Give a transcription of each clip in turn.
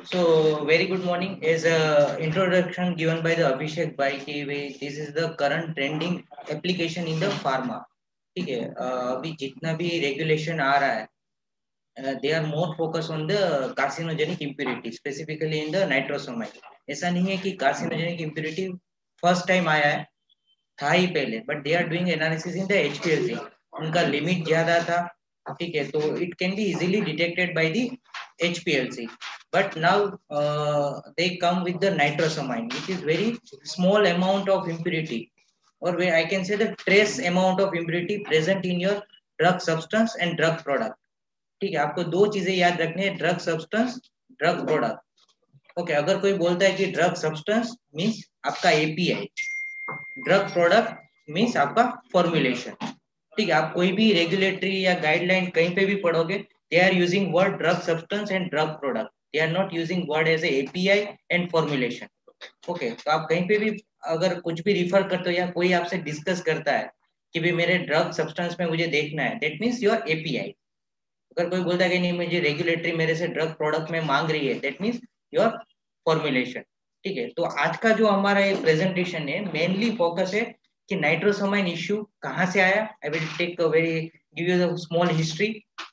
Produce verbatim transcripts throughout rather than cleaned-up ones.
So very good morning. As a introduction given by the Abhishek Bhai कि वे this is the current trending application in the pharma. ठीक है. अ, अभी जितना भी regulation आ रहा है, uh, they are more focused on the carcinogenic impurity, specifically in the nitrosamine. ऐसा नहीं है कि carcinogenic impurity first time आया है, था ही पहले, but they are doing analysis in the H P L C. उनका लिमिट ज्यादा था, ठीक है, तो it can be easily detected by the H P L C. But now uh, they come with the nitrosamine, which is very small amount of impurity, or where I can say the trace amount of impurity present in your drug substance and drug product. ठीक है, आपको दो चीजें याद रखनी है, drug substance, drug product. Okay, अगर कोई बोलता है कि ड्रग सब्सटेंस मींस आपका एपीआई, ड्रग प्रोडक्ट मींस आपका फॉर्मुलेशन. ठीक है, आप कोई भी रेगुलेटरी या गाइडलाइन कहीं पे भी पढ़ोगे, they are using word drug substance and drug product, they are not using word as API and formulation. Okay, तो आप कहीं पे भी अगर कुछ भी रिफर करते हो या कोई आपसे डिस्कस करता है कि भाई मेरे ड्रग सब्सटेंस में मुझे देखना है, दैट मीन्स योर एपीआई. अगर कोई बोलता है कि नहीं मुझे रेगुलेटरी मेरे से ड्रग प्रोडक्ट में मांग रही है, दैट मीन्स योर फॉर्मुलेशन. ठीक है, तो आज का जो हमारा ये प्रेजेंटेशन है, मेनली फोकस है कि नाइट्रोसामाइन इश्यू कहाँ से आया. I will take a very give you the small history,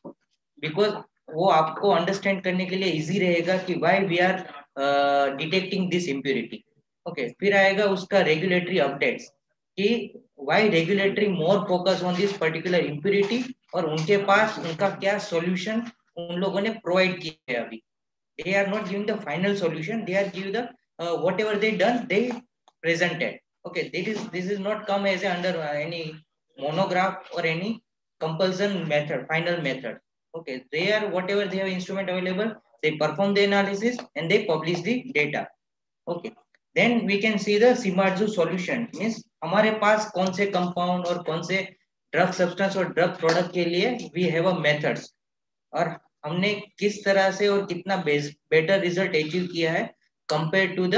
because वो आपको अंडरस्टैंड करने के लिए इजी रहेगा कि why we are detecting this impurity. Okay, फिर आएगा उसका रेगुलेटरी अपडेट्स कि why regulatory more focus on this particular impurity, और उनके पास उनका क्या सॉल्यूशन उन लोगों ने प्रोवाइड किया है अभी. they are not giving the final solution, they are giving the uh, whatever they done they presented. Okay, this is this is not come as a under uh, any monograph or any compulsion method, final method. Okay, they are whatever they have instrument available, they perform the analysis and they publish the data. Okay, then we can see the Simarzu solution means हमारे पास कौन से compound और कौन से drug substance और drug product के लिए we have a methods, और हमने किस तरह से और कितना बेटर रिजल्ट अचीव किया है compare to the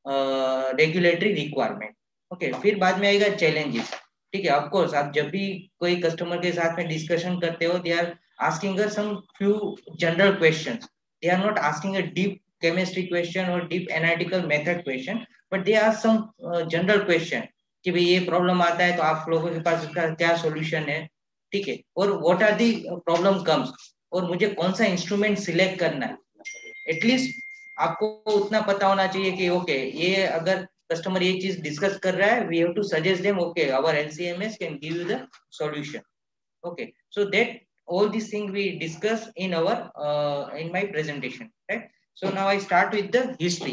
regulatory requirement. Okay, फिर बाद में आएगा चैलेंजेस. ठीक है, ऑफ कोर्स आप जब भी कोई कस्टमर के साथ में डिस्कशन करते हो, they are asking us some few general questions, they are not asking a deep chemistry question और deep analytical method question, but they are some general question कि भाई ये प्रॉब्लम आता है तो आप लोगों के पास इसका क्या सॉल्यूशन है. ठीक है, और what are the problem comes, और मुझे कौन सा इंस्ट्रूमेंट सिलेक्ट करना है. एटलीस्ट आपको उतना पता होना चाहिए कि ओके okay, ये अगर कस्टमर ये चीज डिस्कस कर रहा है, we have to suggest them okay our LCMS can give you the solution. Okay, so that all these things we discuss in our uh, in my presentation, right? So now I start with the history.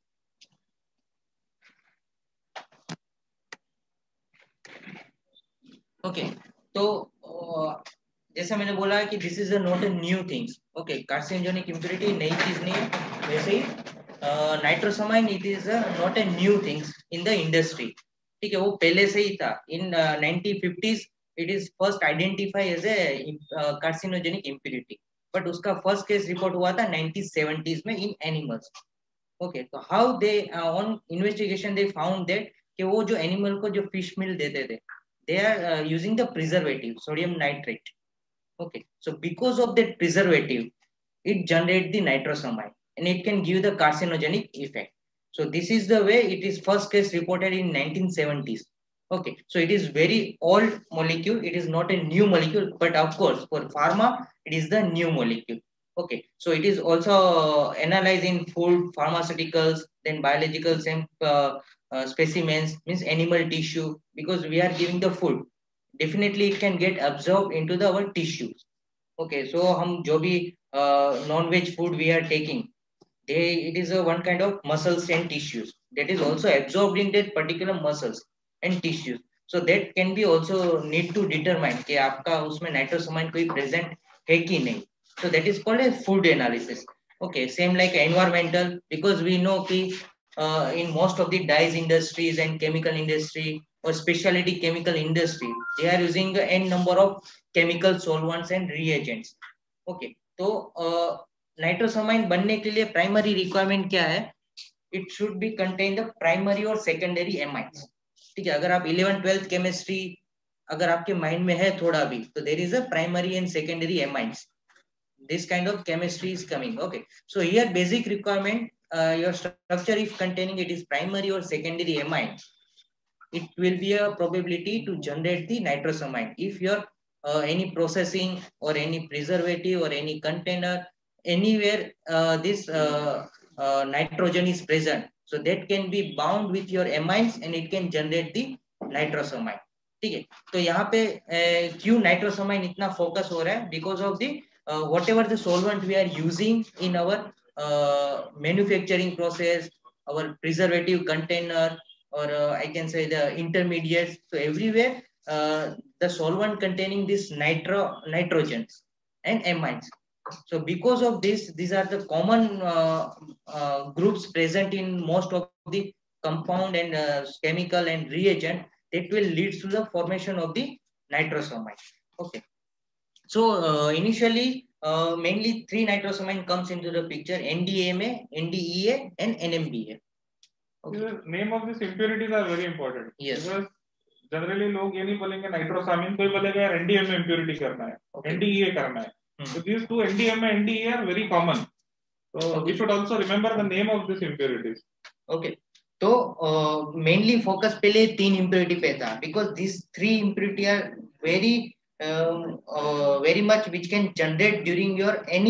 Okay, तो uh, जैसा मैंने बोला कि this is not a new things. Okay, carcinogenic impurity नई चीज नहीं है, वैसे ही nitrosamine it is not a new things in the industry. ठीक है, वो पहले से ही था. In nineteen fifties it is first identify as a carcinogenic impurity, but उसका फर्स्ट केस रिपोर्ट हुआ था नाइनटीन सेवेंटीज़ में इन एनिमल्स. ओके, तो how they on investigation they found that कि वो जो एनिमल को जो फिश मिल देते थे, they are uh, using the preservative sodium nitrate. Okay, so because of that preservative, it generates the nitrosamine and it can give the carcinogenic effect. So this is the way it is first case reported in nineteen seventies. Okay, so it is very old molecule, it is not a new molecule, but of course for pharma it is the new molecule. Okay, so it is also analyzed in food, pharmaceuticals, then biological same uh, uh, specimens means animal tissue, because we are giving the food, definitely it can get absorbed into the our tissues. Okay, so हम जो भी non veg food we are taking, they it is a one kind of muscles and tissues that is also absorbed in that particular muscles and tissues. So that can be also need to determine कि आपका उसमें nitrosamine कोई present है कि नहीं. So that is called a food analysis. Okay, same like environmental, because we know कि uh, in most of the dyes industries and chemical industry or specialty chemical industry, they are using n number of chemical solvents and reagents. Okay, तो nitrosamine बनने के लिए primary requirement क्या है? It should be contain the primary और secondary amides. ठीक है, अगर आप इलेवन ट्वेल्थ केमिस्ट्री अगर आपके माइंड में है थोड़ा भी, तो there is a primary and secondary amides. this kind of chemistry is coming. Okay, so here basic requirement, uh, your structure if containing it is primary or secondary amine, it will be a probability to generate the nitrosamine. If your uh, any processing or any preservative or any container anywhere uh, this uh, uh, nitrogen is present, so that can be bound with your amines and it can generate the nitrosamine. ठीक है, तो यहाँ पे uh, क्यों nitrosamine इतना focus हो रहा है? Because of the uh, whatever the solvent we are using in our uh, manufacturing process, our preservative container, or uh, I can say the intermediates. So everywhere uh, the solvent containing this nitro nitrogens and amines. So because of this, these are the common uh, uh, groups present in most of the compound and uh, chemical and reagent that will lead to the formation of the nitrosamine. Okay. So uh, initially, uh, mainly three nitrosamine comes into the picture: N D M A, N D E A, and N M B A. Okay. The name of these impurities are very important. Yes. Because generally लोग ये नहीं बोलेंगे nitrosamine, कोई बोलेगा यार N D M A impurity करना है, okay. N D E A करना है. Hmm. So these two N D M A, N D E A are very common. So okay. We should also remember the name of these impurities. Okay. तो mainly focus पहले तीन impurity पे था, because this three impurity are very very much which can generate during your any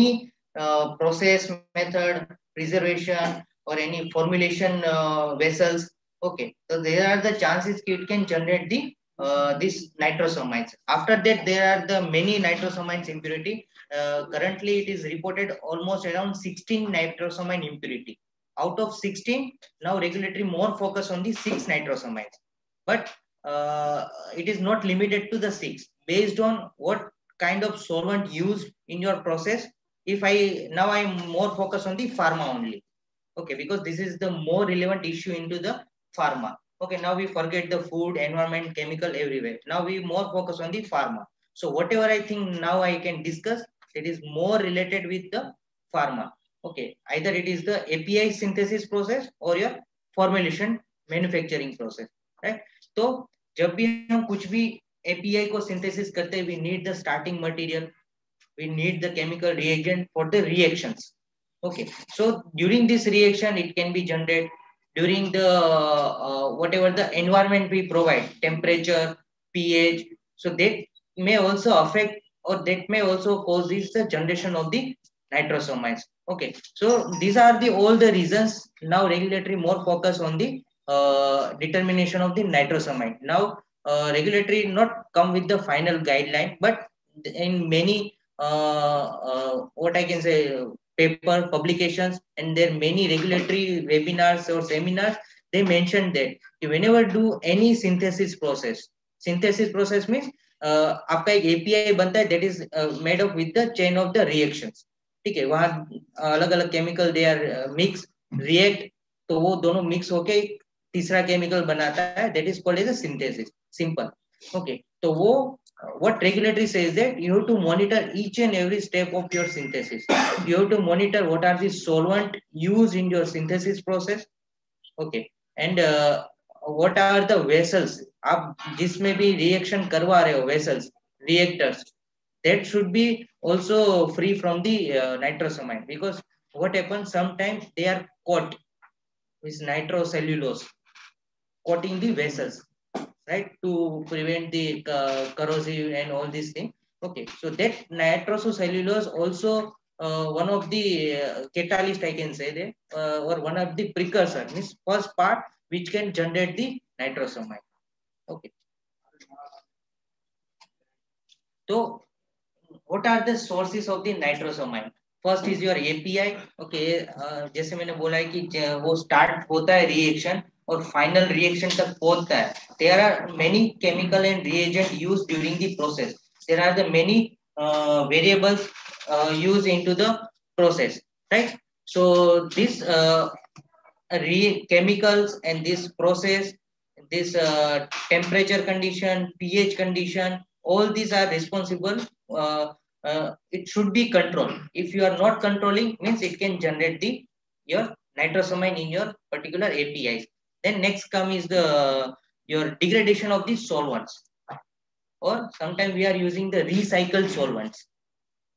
process method, preservation और any formulation vessels. Okay, so there are the chances it can generate the uh, this nitrosamines. After that, there are the many nitrosamines impurity. Uh, currently, it is reported almost around sixteen nitrosamine impurity. Out of sixteen, now regulatory more focus on the six nitrosamines, but uh, it is not limited to the six. Based on what kind of solvent used in your process, if I now I am more focused on the pharma only. Okay, because this is the more relevant issue into the pharma. Okay, now we forget the food, environment, chemical everywhere. Now we more focus on the pharma. So whatever I think now I can discuss, it is more related with the pharma. Okay, either it is the A P I synthesis process or your formulation manufacturing process, right? तो जब भी हम कुछ भी A P I को synthesis करते हैं, we need the starting material, we need the chemical reagent for the reactions. Okay, so during this reaction, it can be generated during the uh, whatever the environment we provide, temperature, pH. So that may also affect, or that may also cause this the generation of the nitrosamines. Okay, so these are the all the reasons. Now regulatory more focus on the uh, determination of the nitrosamine. Now uh, regulatory not come with the final guideline, but in many uh, uh, what I can say paper publications and there many regulatory webinars or seminars, they mentioned that whenever do any synthesis process, synthesis process means uh, आपका एक A P I बनता है that is uh, made up with the chain of the reactions. ठीक है, वहाँ अलग अलग chemical they are mix react, तो वो दोनों मिक्स होके तीसरा केमिकल बनाता है, that is called as a synthesis. Simple. Okay, तो वो what regulatory says that you have to monitor each and every step of your synthesis. You have to monitor what are the solvent used in your synthesis process. Okay, and uh, what are the vessels आप जिसमें भी reaction करवा रहे हो, vessels, reactors, that should be also free from the uh, nitrosamine, because what happens sometimes they are caught with nitrocellulose coating the vessels, right, to prevent the uh, corrosive and all these things. Okay, so that nitrocellulose also uh, one of the uh, catalyst I can say there, uh, or one of the precursor, means first part which can generate the nitrosamine. Okay, so what are the sources of the nitrosamine? First is your A P I. Okay, uh, जैसे मैंने बोला है कि वो start होता है reaction और final reaction तक पहुंचता है. There are many chemical and reagent used during the process. There are the many uh, variables uh, used into the process, right? So this uh, re chemicals and this process, this uh, temperature condition, pH condition, all these are responsible. Uh, uh, it should be controlled. If you are not controlling, means it can generate the your nitrosamine in your particular A P Is. Then next come is the your degradation of the solvents, or sometimes we are using the recycled solvents.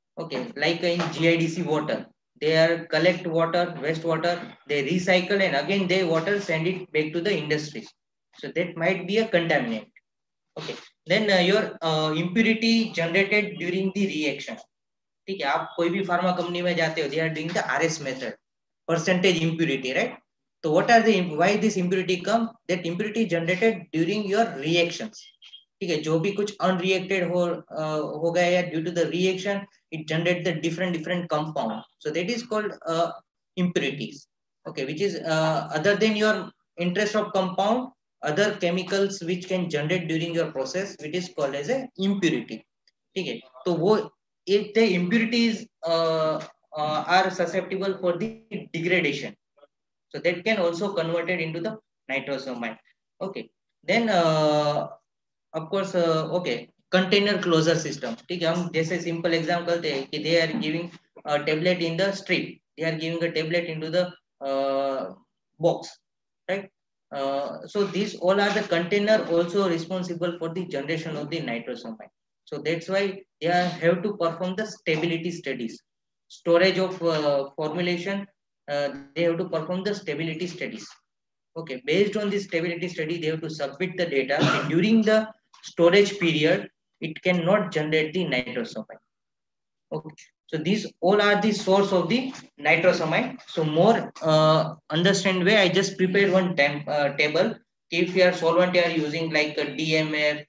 Okay, like in G I D C water, they are collect water, wastewater, they recycle and again they water send it back to the industry. So that might be a contaminant. Okay, then uh, your uh, impurity generated during the reaction. ठीक है, आप कोई भी pharma company में जाते हो, they are doing the R S method, percentage impurity, right? So what are the why this impurity come? That impurity generated during your reactions. ठीक है, जो भी कुछ unreacted हो uh, हो गया या due to the reaction, it generate the different different compound. So that is called uh, impurities. Okay, which is uh, other than your interest of compound, other chemicals which can generate during your process, which is called as a impurity. ठीक है, तो वो if the impurities uh, uh, are susceptible for the degradation, so that can also converted into the nitrosamine. Okay, then uh, of course uh, okay, container closure system. ठीक है, हम जैसे simple example थे कि they are giving a tablet in the street, they are giving a tablet into the uh, box, right? Uh, so these all are the container also responsible for the generation of the nitrosamine. So that's why they are, have to perform the stability studies, storage of uh, formulation. Uh, they have to perform the stability studies. Okay, based on this stability study, they have to submit the data. And during the storage period, it cannot generate the nitrosamine. Okay, so these all are the source of the nitrosamine. So more uh, understand way, I just prepared one temp, uh, table. If your solvent you are using like a D M F,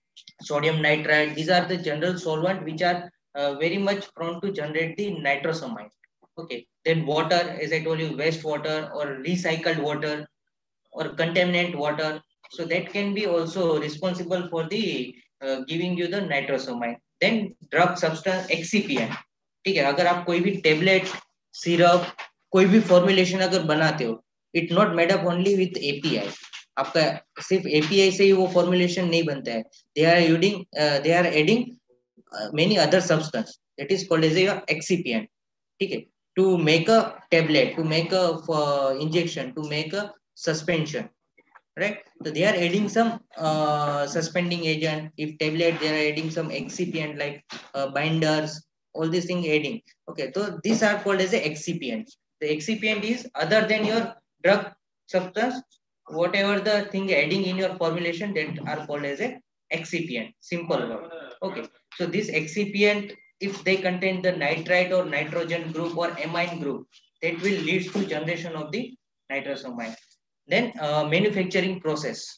sodium nitrite, these are the general solvent which are uh, very much prone to generate the nitrosamine. Okay, then water, as I told you, wastewater or recycled water or contaminant water, so that can be also responsible for the uh, giving you the nitrosamine. Then drug substance excipient. ठीक है, अगर आप कोई भी tablet, syrup, कोई भी formulation अगर बनाते हो, it not made up only with API. आपका सिर्फ एपीआई से ही वो फॉर्मुलेशन नहीं बनता है. They are using they are adding many other substance, that is called as a excipient. ठीक है, to make a tablet, to make a uh, injection, to make a suspension, right? So they are adding some uh, suspending agent. If tablet, they are adding some excipient like uh, binders, all these things adding. Okay, so these are called as a excipient. The excipient is other than your drug substance, whatever the thing adding in your formulation, that are called as a excipient. Simple word. Okay, so this excipient, if they contain the nitrite or nitrogen group or amine group, that will lead to generation of the nitrosamine. Then uh, manufacturing process,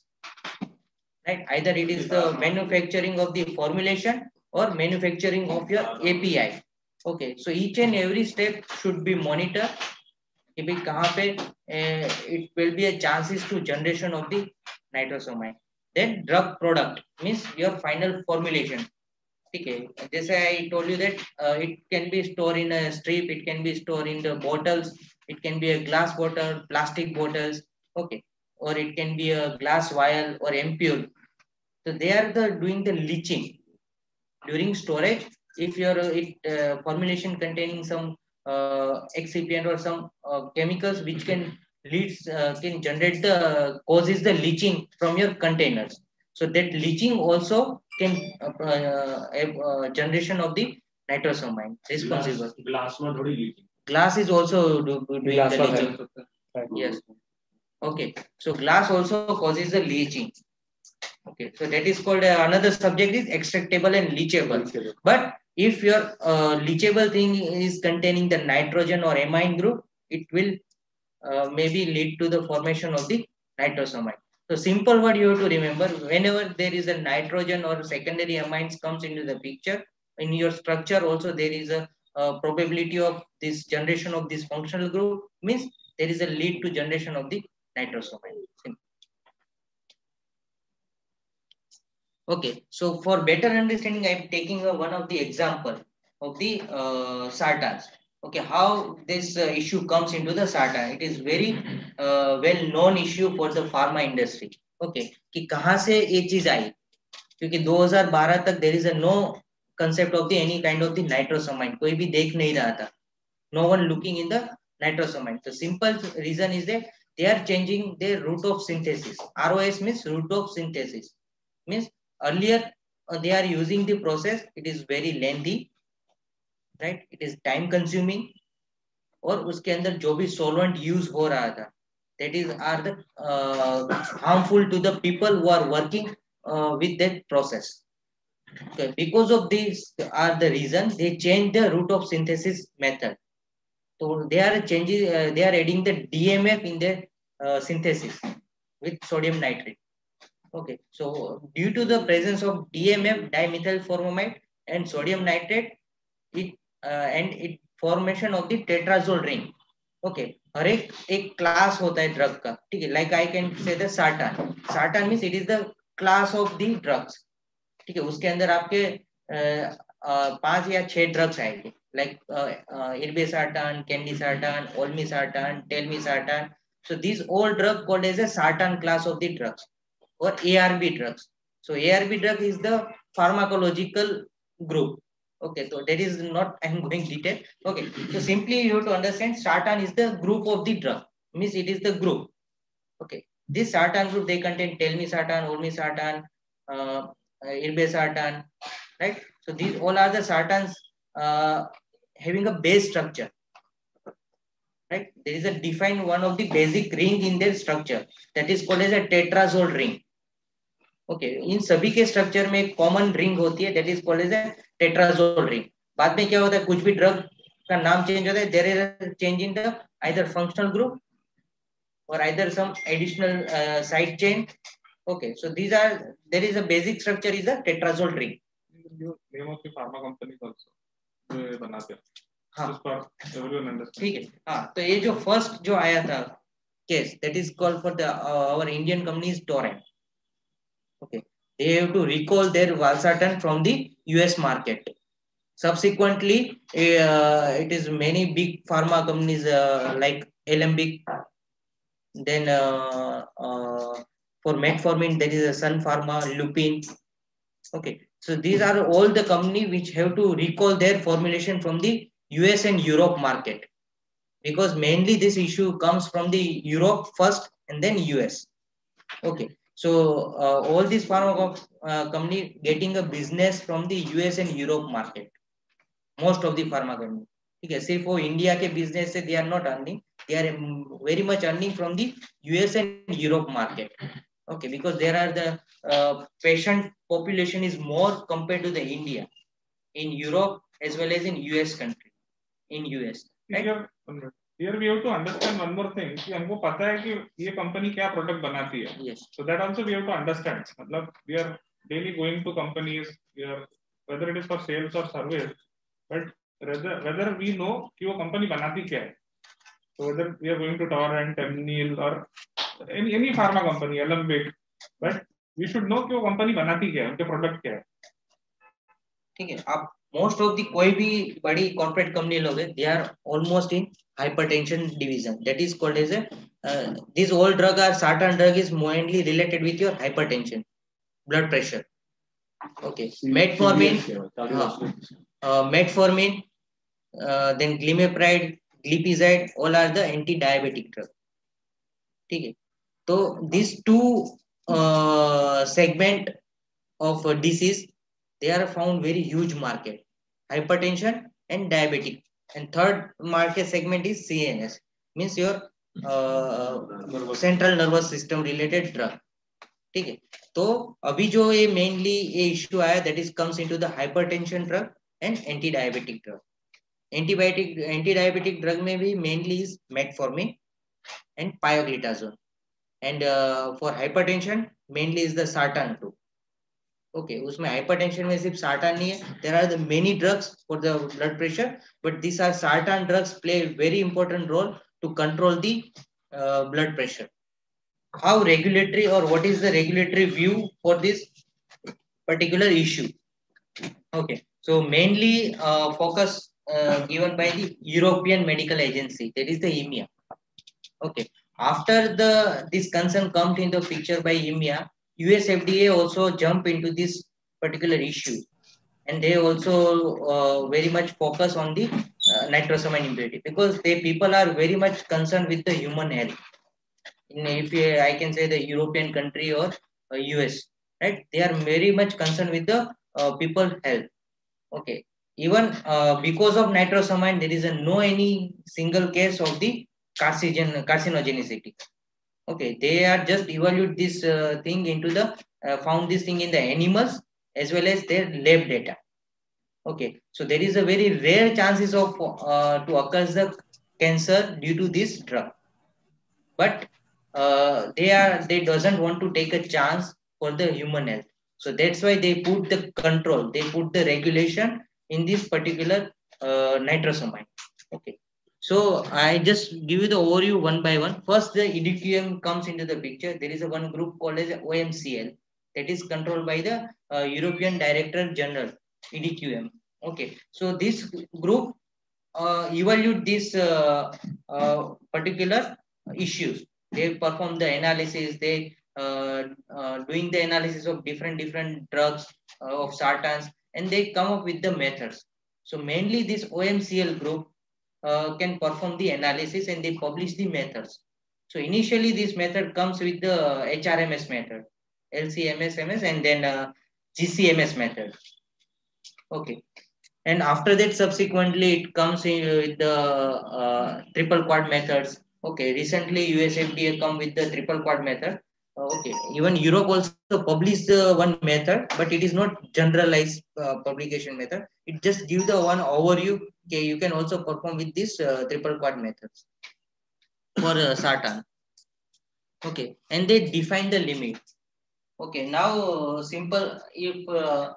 right? Either it is the manufacturing of the formulation or manufacturing of your A P I. Okay, so each and every step should be monitored. कि भाई कहाँ पे it will be a chances to generation of the nitrosamine. Then drug product means your final formulation. ठीक है, जैसे I told you that uh, it can be stored in a strip, it can be stored in the bottles, it can be a glass bottle, plastic bottles, okay, or it can be a glass vial or ampule. So they are the doing the leaching during storage. If your uh, it uh, formulation containing some uh, excipient or some uh, chemicals which can leads uh, can generate the causes the leaching from your containers. So that leaching also can uh, uh, uh, generation of the nitrosamine responsible. Glass, glass leaching. Glass is also do, do, doing glass the leaching. Yes. Okay. So glass also causes the leaching. Okay. So that is called uh, another subject is extractable and leachable. leachable. But if your uh, leachable thing is containing the nitrogen or amine group, it will uh, maybe lead to the formation of the nitrosamine. So simple word you have to remember, whenever there is a nitrogen or secondary amines comes into the picture, in your structure also there is a uh, probability of this generation of this functional group, means there is a lead to generation of the nitrosamine. Simple. Okay, so for better understanding, I am taking uh, one of the example of the uh, sartans. Okay, how this uh, issue comes into the sartan. It is very uh, well known issue for the pharma industry. Okay, कि कहाँ से ये चीज आई? क्योंकि दो हज़ार बारह तक there is a no concept of the any kind of the nitrosamine. कोई भी देख नहीं रहा था. No one looking in the nitrosamine. The simple reason is that they are changing their route of synthesis. R O S means route of synthesis. Means earlier uh, they are using the process, it is very lengthy, right? It is time consuming, और उसके अंदर जो भी solvent use हो रहा था, that is are the uh, harmful to the people who are working uh, with that process. Okay, because of these are the reason they change the route of synthesis method. So they are changing, uh, they are adding the D M F in their uh, synthesis with sodium nitrate. Okay, so due to the presence of D M F, dimethyl formamide, and sodium nitrate, it uh, and it formation of the tetrazole ring. Okay, हर एक एक class होता है drug का, ठीक है, like I can say the sartan. Sartan means it is the class of the drugs, ठीक है. उसके अंदर आपके पांच या छह ड्रग्स आएंगे, like irbesartan, candesartan, olmesartan, telmisartan. So these all drugs called as a sartan class of the drugs or A R B drugs. So A R B drug is the pharmacological group. Okay, so that is not I am going detail. Okay, so simply you have to understand sartan is the group of the drug. Means it is the group. Okay, this sartan group they contain telmisartan, olmesartan, uh, irbesartan, right? So these all are the sartans uh, having a base structure. Right? There is a defined one of the basic ring in their structure that is called as a tetrazole ring. Okay, इन सभी के structure में एक common ring होती है that is called as a tetrazole ring. बाद में क्या होता है, कुछ भी ड्रग का नाम चेंज होता है, there is a change in the either functional group or either some additional uh, side chain. Okay, so these are, there is a basic structure is a tetrazole ring. Name of the pharma companies also जो ये बनाते हैं. हाँ, everyone ठीक है. हाँ, तो ये जो फर्स्ट जो आया था case, that is called for the uh, our Indian company is Torrent. Okay, they have to recall their valsartan from the U S market. Subsequently, uh, it is many big pharma companies uh, like Alembic. Then uh, uh, for metformin, there is a Sun Pharma, Lupin. Okay, so these are all the company which have to recall their formulation from the U S and Europe market, because mainly this issue comes from the Europe first and then U S. Okay, so uh, all these pharma uh, company getting a business from the U S and Europe market. Most of the pharma company, ठीक है, सिर्फ वो India के business से they are not earning, they are very much earning from the U S and Europe market. Okay, because there are the uh, patient population is more compared to the India in Europe as well as in U S country, in U S. Right? Here, here we have to understand one more thing कि हमको पता है कि ये company क्या product बनाती है. Yes. So that also we have to understand. मतलब we are daily going to companies, we are, whether it is for sales or service, but whether whether we know कि वो कंपनी बनाती क्या है. So whether we are going to Torrent, Amneal or any any pharma company, Alembic, but we should know कि वो company बनाती क्या है, उनके प्रोडक्ट क्या है. ठीक है, आप मोस्ट ऑफ दी कोई भी बड़ी कॉर्पोरेट कंपनी लोगे, they are almost in hypertension division, that is called as a uh, these all drug are certain drug is mainly related with your hypertension, blood pressure. Okay, metformin, uh, uh, metformin, uh, then glimepiride, glipizide, all are the anti-diabetic drug. ठीक है, तो these two uh, segment of uh, disease, they are found very huge market, hypertension and diabetic. And third market segment is C N S, means your uh, central nervous system related drug. ठीक है, तो अभी जो ये mainly ये issue आया, that is comes into the hypertension drug and anti-diabetic drug. Antibiotic anti-diabetic drug में भी mainly is metformin and pioglitazone, and uh, for hypertension mainly is the sartan group. Okay, उसमें hypertension में सिर्फ sartan नहीं है, there are the many drugs for the blood pressure, but these are sartan drugs play a very important role to control the uh, blood pressure. How regulatory or what is the regulatory view for this particular issue? Okay, so mainly uh, focus uh, given by the European Medical Agency, that is the E M E A. Okay, after the this concern comes into the picture by E M E A, U S F D A also jump into this particular issue, and they also uh, very much focus on the uh, nitrosamine impurity, because they people are very much concerned with the human health. In, if I can say the European country or uh, U S, right? They are very much concerned with the uh, people health. Okay, even uh, because of nitrosamine, there is a no any single case of the carcinogen carcinogenicity. Okay, they are just evaluate this uh, thing into the uh, found this thing in the animals as well as their lab data. Okay, so there is a very rare chances of uh, to occur the cancer due to this drug, but uh, they are they doesn't want to take a chance for the human health. So that's why they put the control, they put the regulation in this particular uh, nitrosamine. Okay, so I just give you the overview one by one. First, the E D Q M comes into the picture. There is a one group called as O M C L that is controlled by the uh, European Director General, E D Q M. Okay, so this group uh, evaluate this uh, uh, particular issues. They perform the analysis. They uh, uh, doing the analysis of different different drugs uh, of sartans, and they come up with the methods. So mainly this O M C L group uh, can perform the analysis and they publish the methods. So initially this method comes with the H R M S method, L C M S M S, and then uh, G C M S method. Okay, and after that subsequently it comes in with the uh, triple quad methods. Okay, recently U S F D A come with the triple quad method. Uh, okay, even Europe also published the one method, but it is not generalized uh, publication method. It just give the one overview. Okay, you can also perform with this uh, triple quad methods for uh, sartan. Okay, and they define the limit. Okay, now uh, simple if uh,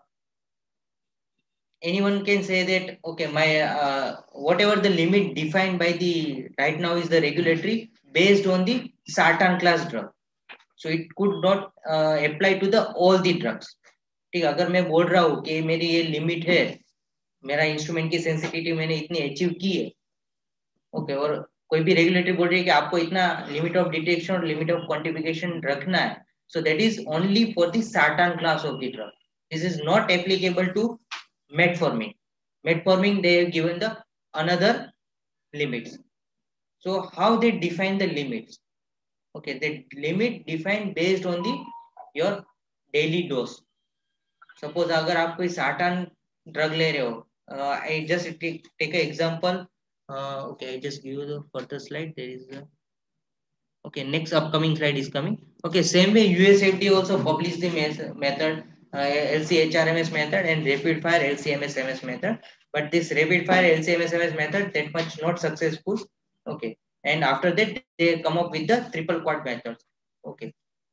anyone can say that okay my uh, whatever the limit defined by the right now is the regulatory based on the sartan class drug, so it could not uh, apply to the all the drugs. ठीक है, अगर मैं बोल रहा हूँ कि मेरी ये लिमिट है, मेरा इंस्ट्रूमेंट की सेंसिटिविटी मैंने इतनी अचीव की है, ओके, और कोई भी रेगुलेटरी बोल रही है कि आपको इतना लिमिट ऑफ डिटेक्शन और लिमिट ऑफ क्वांटिफिकेशन रखना है, so that is only for the sartan class of the drug. This is not applicable to metformin. Metformin they have given the another limits. So how they define the limits? Okay, the limit defined based on the your daily dose. Suppose अगर आप कोई sartan drug ले रहे हो, uh, I just take take an example. Uh, okay, I just give you the further slide. There is a okay, next upcoming slide is coming. Okay, same way U S F D A also published the method, uh, L C H R M S method and rapid fire L C M S M S method. But this rapid fire L C M S M S method that much not successful. Okay, and after that they come up with the triple quad method. Okay.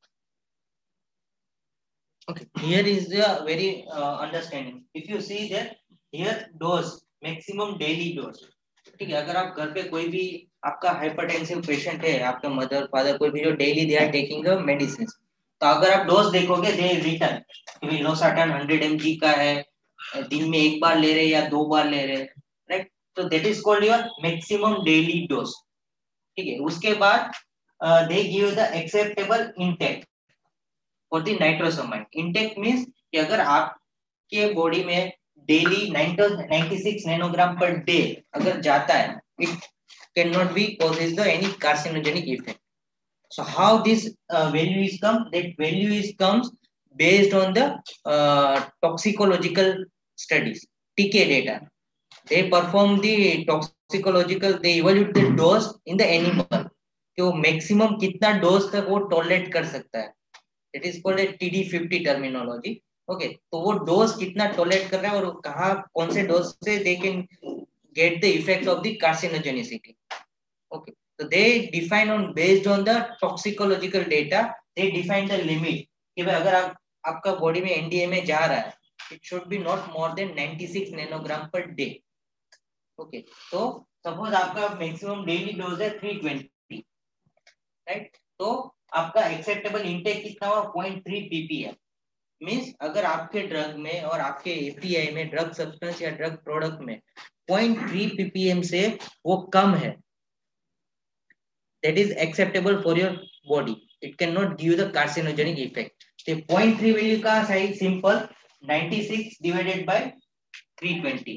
Okay, here is the very uh, understanding. If you see that here dose maximum daily dose. ठीक है, अगर आप घर पे कोई भी आपका hypertensive patient है, आपका मदर फादर कोई भी जो daily they are taking the medicine, तो अगर आप डोज देखोगे दे रिटर्न कि लोसार्टन हंड्रेड एम जी का है, दिन में एक बार ले रहे या दो बार ले रहे, राइट? तो that is called your maximum daily dose. ठीक है, उसके बाद they give the acceptable intake for the nitrosamine. Intake means कि अगर आपके बॉडी में daily ninety six nanogram per day अगर जाता है, it cannot be causes the any carcinogenic effect. So how this uh, value is come? That value is comes based on the uh, toxicological studies, T K data. They perform the toxicological, they evaluate the dose in the animal कि वो maximum कितना dose तक वो tolerate कर सकता है. It is called a T D fifty terminology. Okay okay, तो वो डोज कितना टॉलरेट कर रहा है और कहाँ कौन से डोज से they can get the effect of the carcinogenicity. Okay, so they define on based on the toxicological data, they define the limit कि भाई अगर आप आपका बॉडी में N D M A जा रहा है, it should be not more than ninety six nanogram per day. Okay, तो सपोज आपका मैक्सिमम डेली डोज है three twenty, राइट? तो आपका एक्सेप्टेबल इनटेक कितना हुआ zero point three ppm. मींस अगर आपके ड्रग में और आपके एपीआई में ड्रग सब्सटेंस या ड्रग प्रोडक्ट में zero point three ppm से वो कम है, that is acceptable for your body. It cannot give the carcinogenic effect. So zero point three value का size simple ninety-six divided by three twenty.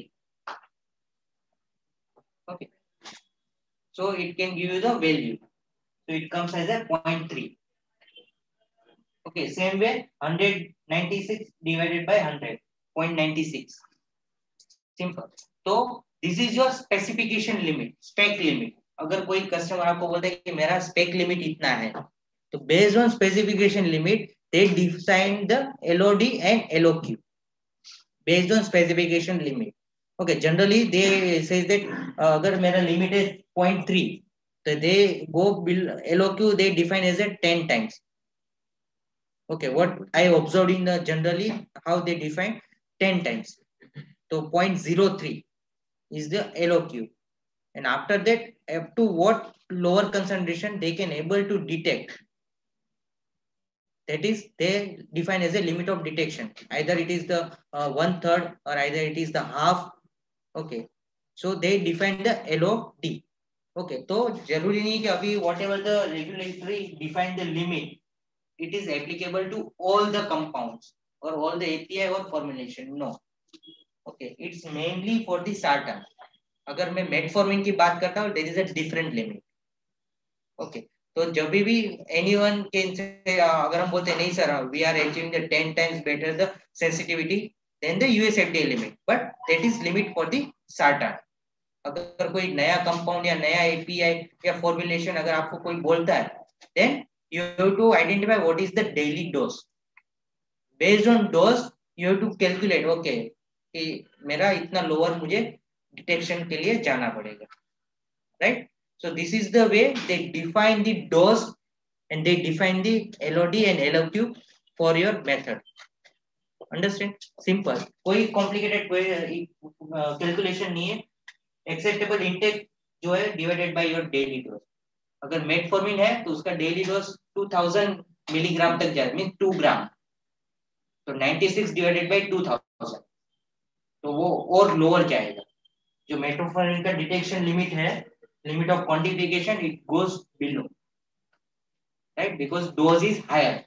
Okay, so it can give you the value. So it comes as a zero point three. Okay, same way one hundred ninety-six divided by one hundred, zero point nine six. Simple. तो this is your specification limit, spec limit. अगर कोई customer आपको बोलता है कि मेरा spec limit इतना है, तो based on specification limit they define the LOD and LOQ based on specification limit. Okay, generally they says that अगर मेरा लिमिट है zero point three, so they go build L O Q, they define as a ten times. Okay, what I observed in the generally how they define ten times. So zero point zero three is the L O Q, and after that up to what lower concentration they can able to detect, that is they define as a limit of detection. Either it is the uh, one third or either it is the half. Okay, so they define the L O D. Okay, तो जरूरी नहीं कि अभी whatever the regulatory define the limit, it is applicable to all the compounds or all the A P I or formulation. No. Okay, it's mainly for the sartan. अगर मैं metformin की बात करता हूँ, there is a different limit. Okay, तो जब भी anyone can say अगर हम बोलते नहीं sir we are achieving the ten times better the sensitivity than the U S F D A limit, but that is limit for the sartan. अगर कोई नया कंपाउंड या नया एपीआई या फॉर्मुलेशन अगर आपको कोई बोलता है, then you have to identify what is the daily dose. Based on dose you have to calculate. Okay, कि मेरा इतना लोअर मुझे डिटेक्शन के लिए जाना पड़ेगा, right? So this is the way they define the dose and they define the LOD and LOQ for your method. Understand? Simple, कोई complicated कोई कैलकुलेशन नहीं है. एक्सेप्टेबल इनटेक जो है divided by your daily dose. अगर metformin है तो उसका daily dose two thousand milligram तक जाए, मीन two ग्राम, तो ninety-six divided by two thousand, तो वो और लोअर जाएगा. जो मेटफॉर्मिन का डिटेक्शन लिमिट है, limit of quantification, it goes below, right? Because dose is higher.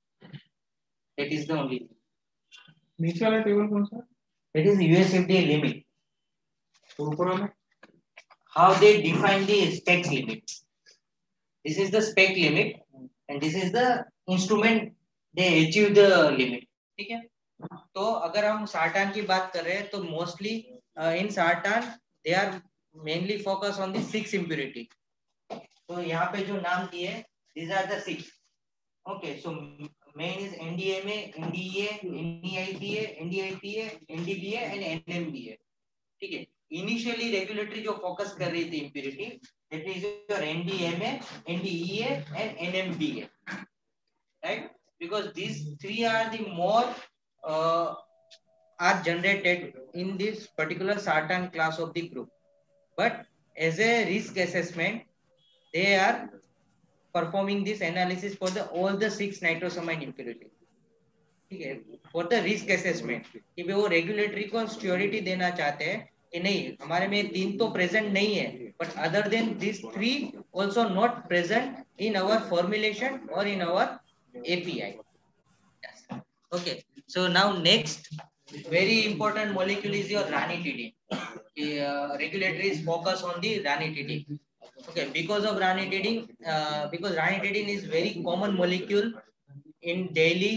That is the only. नीचे वाला टेबल कौन सा? दैट इज U S F D A limit. ऊपर वाला how they define the spec limit. This is the spec limit and this is the instrument they achieve the limit. ठीक है? तो अगर हम sartan की बात कर रहे हैं तो mostly uh, in sartan they are mainly focus on the six impurity. तो यहाँ पे जो नाम दिए, these are the six. Okay, so main is N D M A, N D E A, N E I P A, N D I P A, N D B A and N M B A. ठीक है? Initially regulatory जो focus कर रही थी impurity, that is your N D M A, N D E A and N M B A, right? Because these three are the more uh, are generated in this particular sartan class of the group, but as a risk assessment they are performing this analysis for the all the six nitrosamine impurity. ठीक है? For the risk assessment कि वो regulatory को surety देना चाहते हैं कि नहीं, हमारे में तीन तो प्रेजेंट नहीं है, but other than this three also not present in our formulation और in our API. Okay, so now next very important molecule is your ranitidine. Regulatory is focus on the ranitidine. Okay, because of ranitidine, uh, because ranitidine is very common molecule in daily.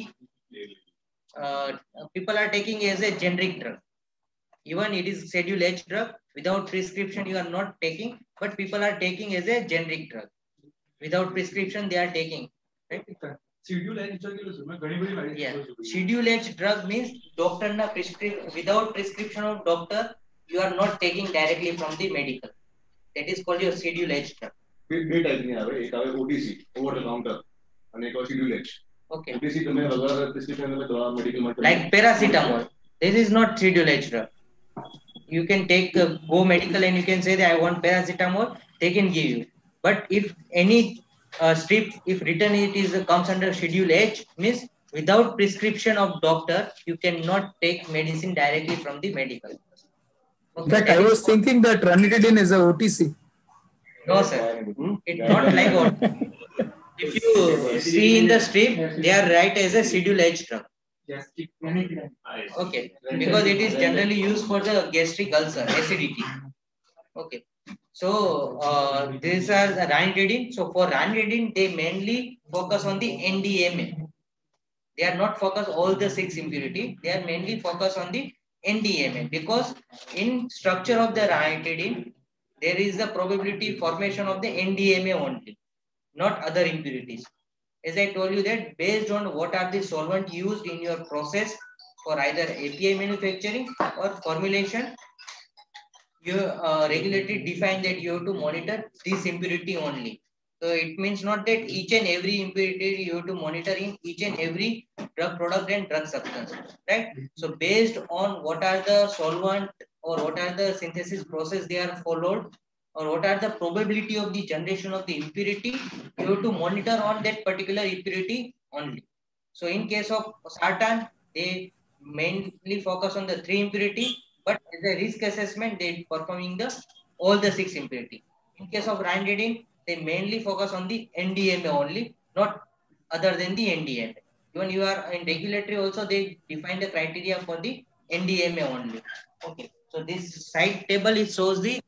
Uh, people are taking as a generic drug. Even it is Schedule H drug, without prescription you are not taking, but people are taking as a generic drug. Without prescription they are taking, right? Schedule H drug yeah. Schedule H drug means doctor na prescribe, without prescription of doctor you are not taking directly from the medical. That is called your Schedule H drug. બે ટાઈપની આવે, એક આવે O T C, over the counter, અને એક Schedule H. Okay. O T C તમે વગર prescription તમે દવા મેડિકલ માં like paracetamol. This is not Schedule H drug. You can take uh, go medical and you can say that I want paracetamol, they can give you. But if any uh, strip, if written it is uh, comes under Schedule H, means without prescription of doctor you cannot take medicine directly from the medical. Okay. In fact, I was thinking that ranitidine is a O T C. No sir, it's not like what. If you see in the strip, they are write as a Schedule H drug. Okay, because it is generally used for the gastric ulcer, acidity. Okay, so uh, these are the ranitidine. So for ranitidine, they mainly focus on the N D M A. They are not focus all the six impurity. They are mainly focus on the N D M A, because in structure of the ranitidine, there is the probability formation of the N D M A only, not other impurities. As I told you that based on what are the solvent used in your process for either A P I manufacturing or formulation, your uh, regulatory define that you have to monitor this impurity only. So it means not that each and every impurity you have to monitor in each and every drug product and drug substance, right? So based on what are the solvent or what are the synthesis process they are followed, or what are the probability of the generation of the impurity, you have to monitor on that particular impurity only. So in case of sartan, they mainly focus on the three impurity, but as a risk assessment, they performing the all the six impurity. In case of ranitidine, they mainly focus on the N D M A only, not other than the N D M A. Even you are in regulatory also, they define the criteria for the N D M A only. Okay, so this side table it shows the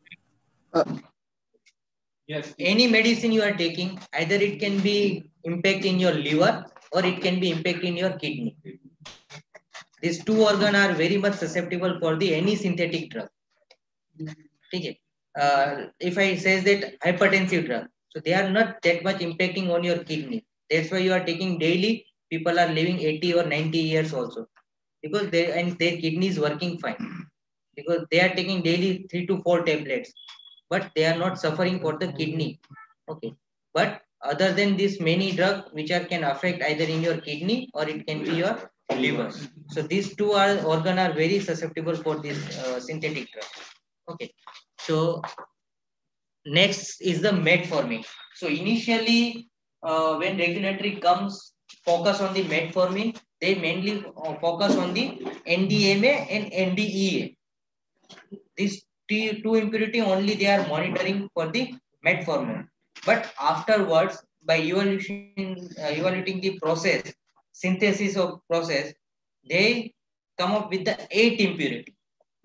Yes. any medicine you are taking, either it can be impact in your liver or it can be impact in your kidney. These two organs are very much susceptible for the any synthetic drug. Okay. Uh, if I says that hypertensive drug, so they are not that much impacting on your kidney. That's why you are taking daily. People are living eighty or ninety years also, because they and their kidney is working fine, because they are taking daily three to four tablets, but they are not suffering for the kidney. Okay. But other than this, many drugs which are can affect either in your kidney or it can be your liver. So these two are organ are very susceptible for this uh, synthetic drug. Okay. So next is the metformin. So initially, uh, when regulatory comes focus on the metformin, they mainly uh, focus on the N D M A and N D E A. These two impurity only they are monitoring for the metformin. But afterwards, by evaluation, uh, evaluating the process, synthesis of process, they come up with the eight impurity.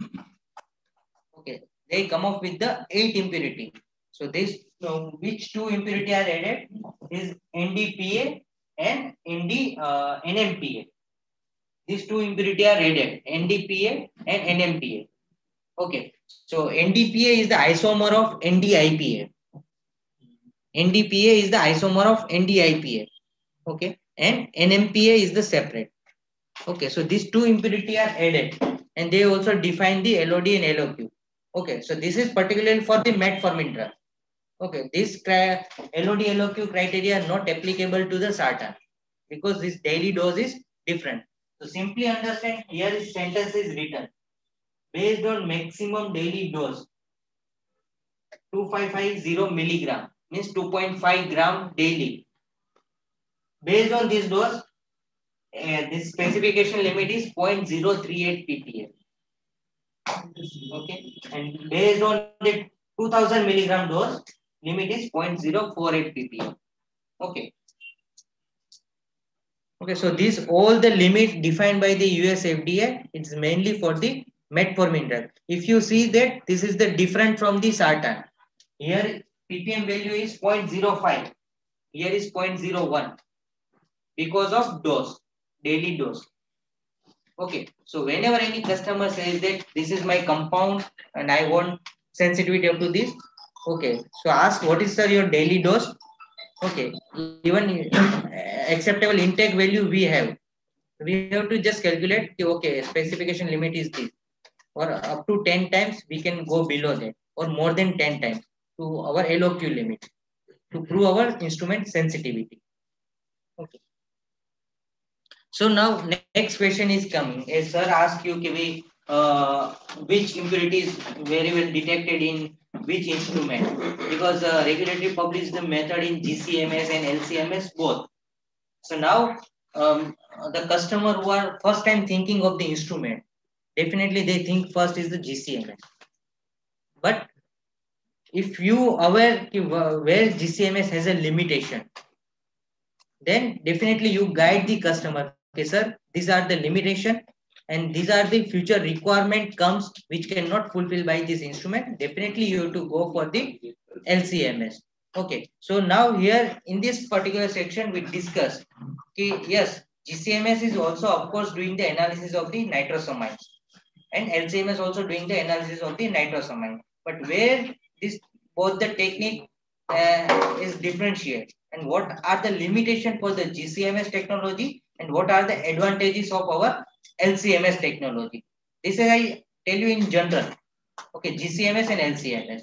Okay, they come up with the eight impurity. So this, so which two impurity are added is N D P A and N D, uh, N M P A. These two impurity are added, N D P A and N M P A. Okay, so N D P A is the isomer of N D I P A. N D P A is the isomer of N D I P A. Okay, and N M P A is the separate. Okay, so these two impurity are added, and they also define the L O D and L O Q. Okay, so this is particularly for the metformin drug. Okay, this L O D L O Q criteria are not applicable to the sartan, because this daily dose is different. So simply understand, here is sentence is written based on maximum daily dose two thousand five hundred fifty milligram, means two point five gram daily. Based on this dose, uh, this specification limit is zero point zero three eight p p m. Okay, and based on the two thousand milligram dose, limit is zero point zero four eight p p m. Okay. Okay, so this all the limit defined by the U S F D A, it's mainly for the metformin drug. If you see that this is the different from the sartan. Here ppm value is zero point zero five. Here is zero point zero one because of dose, daily dose. Okay, so whenever any customer says that this is my compound and I want sensitivity up to this, okay, so ask what is sir your daily dose. Okay, even acceptable intake value we have. We have to just calculate, okay, specification limit is this, or up to ten times we can go below that, or more than ten times to our L O Q limit to prove our instrument sensitivity. Okay. So now next question is coming. As sir asked you, okay, uh, which impurity is very well detected in which instrument, because uh, regulatory published the method in G C M S and L C M S both. So now um, the customer who are first time thinking of the instrument, definitely they think first is the G C M S. But if you aware where G C M S has a limitation, then definitely you guide the customer. Okay, sir, these are the limitation and these are the future requirement comes which cannot fulfill by this instrument. Definitely you have to go for the L C M S. Okay, so now here in this particular section we discussed, okay, yes, G C M S is also of course doing the analysis of the nitrosamines. and L C M S also doing the analysis of the nitrosamine. But where this both the technique uh, is differentiated, and what are the limitation for the G C M S technology, and what are the advantages of our L C M S technology. This is I tell you in general. Okay, G C M S and L C M S.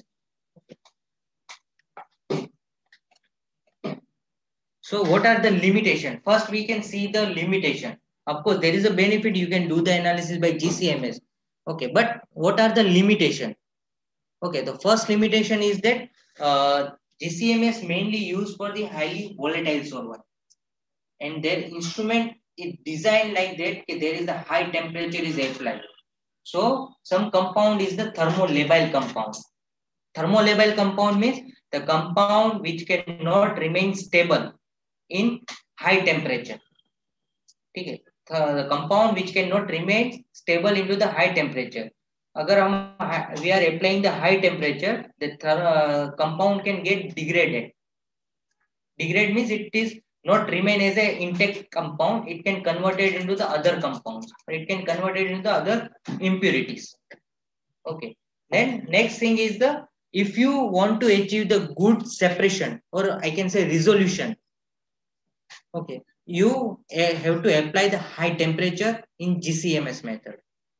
So what are the limitation? First, we can see the limitation. Of course, there is a benefit. You can do the analysis by G C M S. Okay, but what are the limitation? Okay, the first limitation is that uh, G C M S mainly used for the highly volatile solvent, and their instrument is designed like that. Okay, there is a high temperature is applied. So some compound is the thermolabile compound. Thermolabile compound means the compound which cannot remain stable in high temperature. Okay, the compound which cannot remain stable into the high temperature. Agar hum, we are applying the high temperature, the uh, compound can get degraded. Degrade means it is not remain as a intact compound. It can convert it into the other compounds. It can convert it into other impurities. Okay. Then next thing is the, if you want to achieve the good separation, or I can say resolution, okay, you have to apply the high temperature in G C M S method.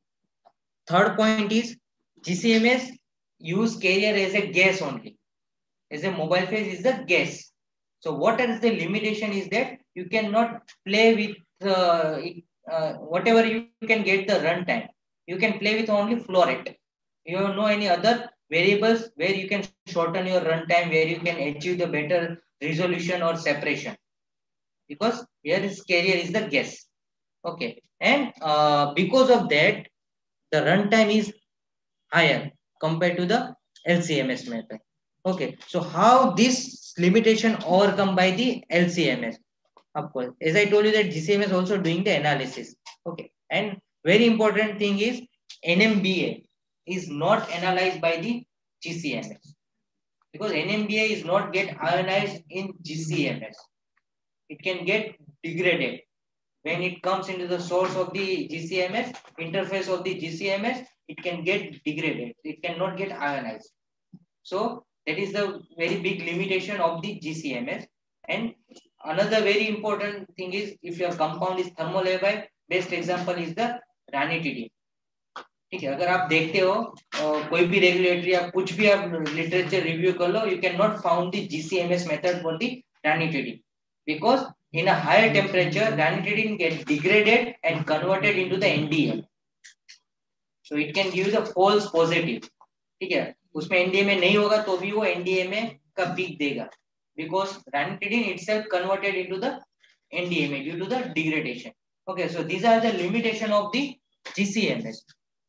Third point is G C M S use carrier as a gas only. As a mobile phase is the gas. So what is the limitation is that you cannot play with uh, uh, whatever you can get the runtime. You can play with only flow rate. You have no any other variables where you can shorten your runtime, where you can achieve the better resolution or separation. Because here is carrier is the gas. Okay. And uh, because of that, the runtime is higher compared to the L C M S method. Okay. So how this limitation overcome by the L C M S? Of course, as I told you that G C M S also doing the analysis. Okay. And very important thing is N M B A is not analyzed by the G C M S, because N M B A is not get ionized in G C M S. It can get degraded when it comes into the source of the G C M S, interface of the G C M S, it can get degraded. It cannot get ionized. So that is the very big limitation of the G C M S. And another very important thing is, if your compound is thermolabile, best example is the ranitidine. ठीक है, अगर आप देखते हो कोई भी regulatory आप कुछ भी आप लिटरेचर रिव्यू कर लो, you cannot find the G C M S method for the ranitidine, because in a higher temperature ranitidine gets degraded and converted into the N D M. So it can give the false positive. ठीक है, उसमें N D M नहीं होगा तो भी वो N D M का peak देगा, because ranitidine itself converted into the N D M due to the degradation. Okay, so these are the limitation of the G C M S.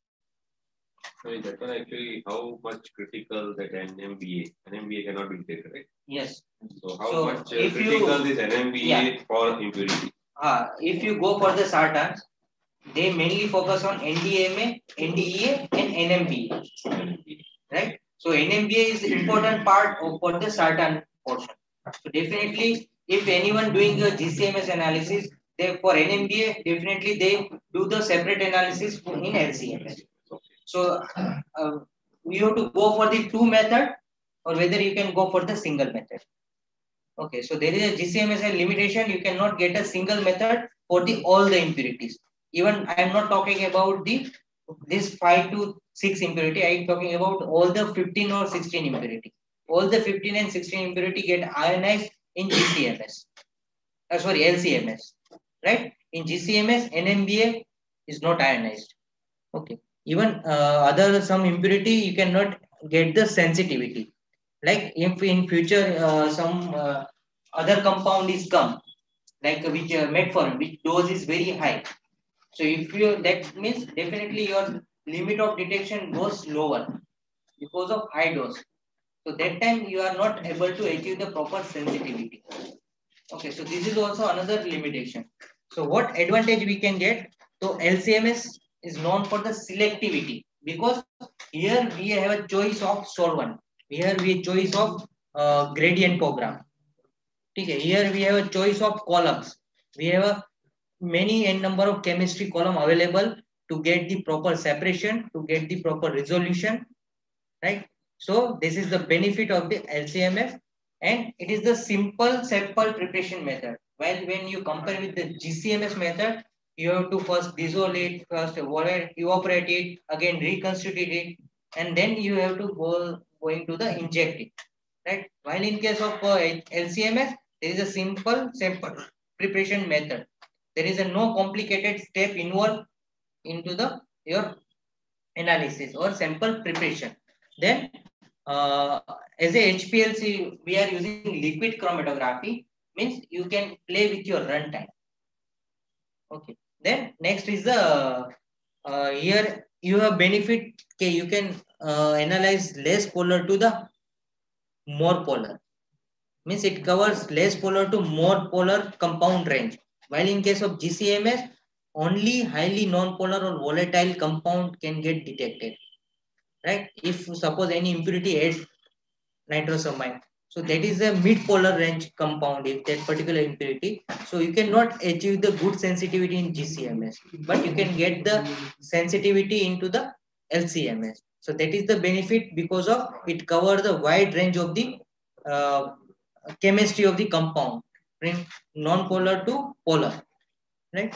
So that was actually how much critical that N M B A. N M B A cannot be taken, right? Yes. So how so much uh, critical you, is N M B A yeah. for impurity? Uh, if you go for the sartans, they mainly focus on N D M A, N D E A and N M B A. Right? So N M B A is important part of for the sartan portion. So definitely, if anyone doing a G C M S analysis, they for N M B A, definitely they do the separate analysis in L C M S. So uh, you have to go for the two method, or whether you can go for the single method. Okay, so there is a G C M S limitation. You cannot get a single method for the all the impurities. Even I am not talking about the this five to six impurity. I am talking about all the fifteen or sixteen impurity. All the fifteen and sixteen impurity get ionized in G C M S. Uh, sorry, L C M S. Right? In G C M S, N M B A is not ionized. Okay. Even uh, other some impurity you cannot get the sensitivity. Like if in future uh, some uh, other compound is come, like which uh, metformin, which dose is very high. So if you, that means definitely your limit of detection goes lower because of high dose. So that time you are not able to achieve the proper sensitivity. Okay, so this is also another limitation. So what advantage we can get? So L C M S is known for the selectivity, because here we have a choice of solvent. Here we have choice of uh, gradient program. Okay, here we have a choice of columns. We have a many n number of chemistry column available to get the proper separation, to get the proper resolution, right? So this is the benefit of the L C M S, and it is the simple sample preparation method. While when you compare with the G C M S method, you have to first dissolve it, first evaporate it, again reconstitute it, and then you have to go going to the inject it, right? While in case of uh, L C M S, there is a simple sample preparation method. There is a no complicated step involved into the your analysis or sample preparation. Then uh, as a H P L C, we are using liquid chromatography, means you can play with your runtime. Okay. Then next is the uh, here you have benefit. Okay, you can uh, analyze less polar to the more polar. Means it covers less polar to more polar compound range. While in case of G C M S, only highly non-polar or volatile compound can get detected. Right? If suppose any impurity adds nitrosamine, so that is a mid-polar range compound, if that particular impurity. So you cannot achieve the good sensitivity in G C M S, but you can get the sensitivity into the L C M S. So that is the benefit, because of it covers the wide range of the uh, chemistry of the compound, from non-polar to polar, right?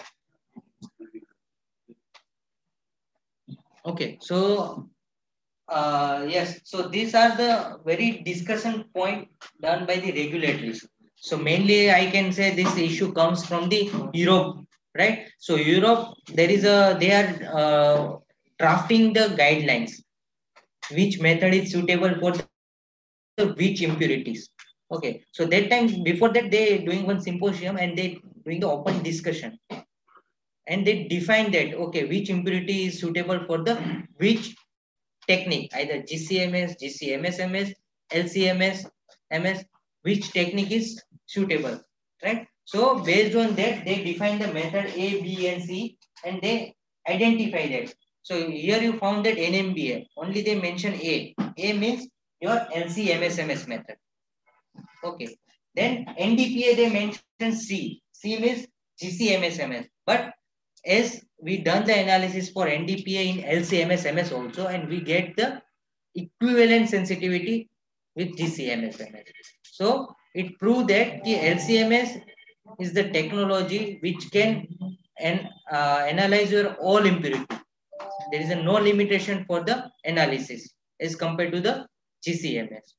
Okay, so uh, yes, so these are the very discussion point done by the regulators. So mainly I can say this issue comes from the Europe, right? So Europe, there is a, they are uh, drafting the guidelines, which method is suitable for the which impurities. Okay, so that time, before that, they doing one symposium and they doing the open discussion, and they define that, okay, which impurity is suitable for the which technique, either G C M S, G C M S M S, L C M S M S, which technique is suitable, right? So based on that, they define the method A, B, and C, and they identify that. So here you found that N M B A, only they mention A. A means your L C M S M S method. Okay. Then N D P A, they mention C. C means G C M S M S. But as we done the analysis for N D P A in L C M S M S also, and we get the equivalent sensitivity with G C M S M S. So it proved that the L C M S is the technology which can and uh, analyze your all impurity. There is a no limitation for the analysis as compared to the G C M S.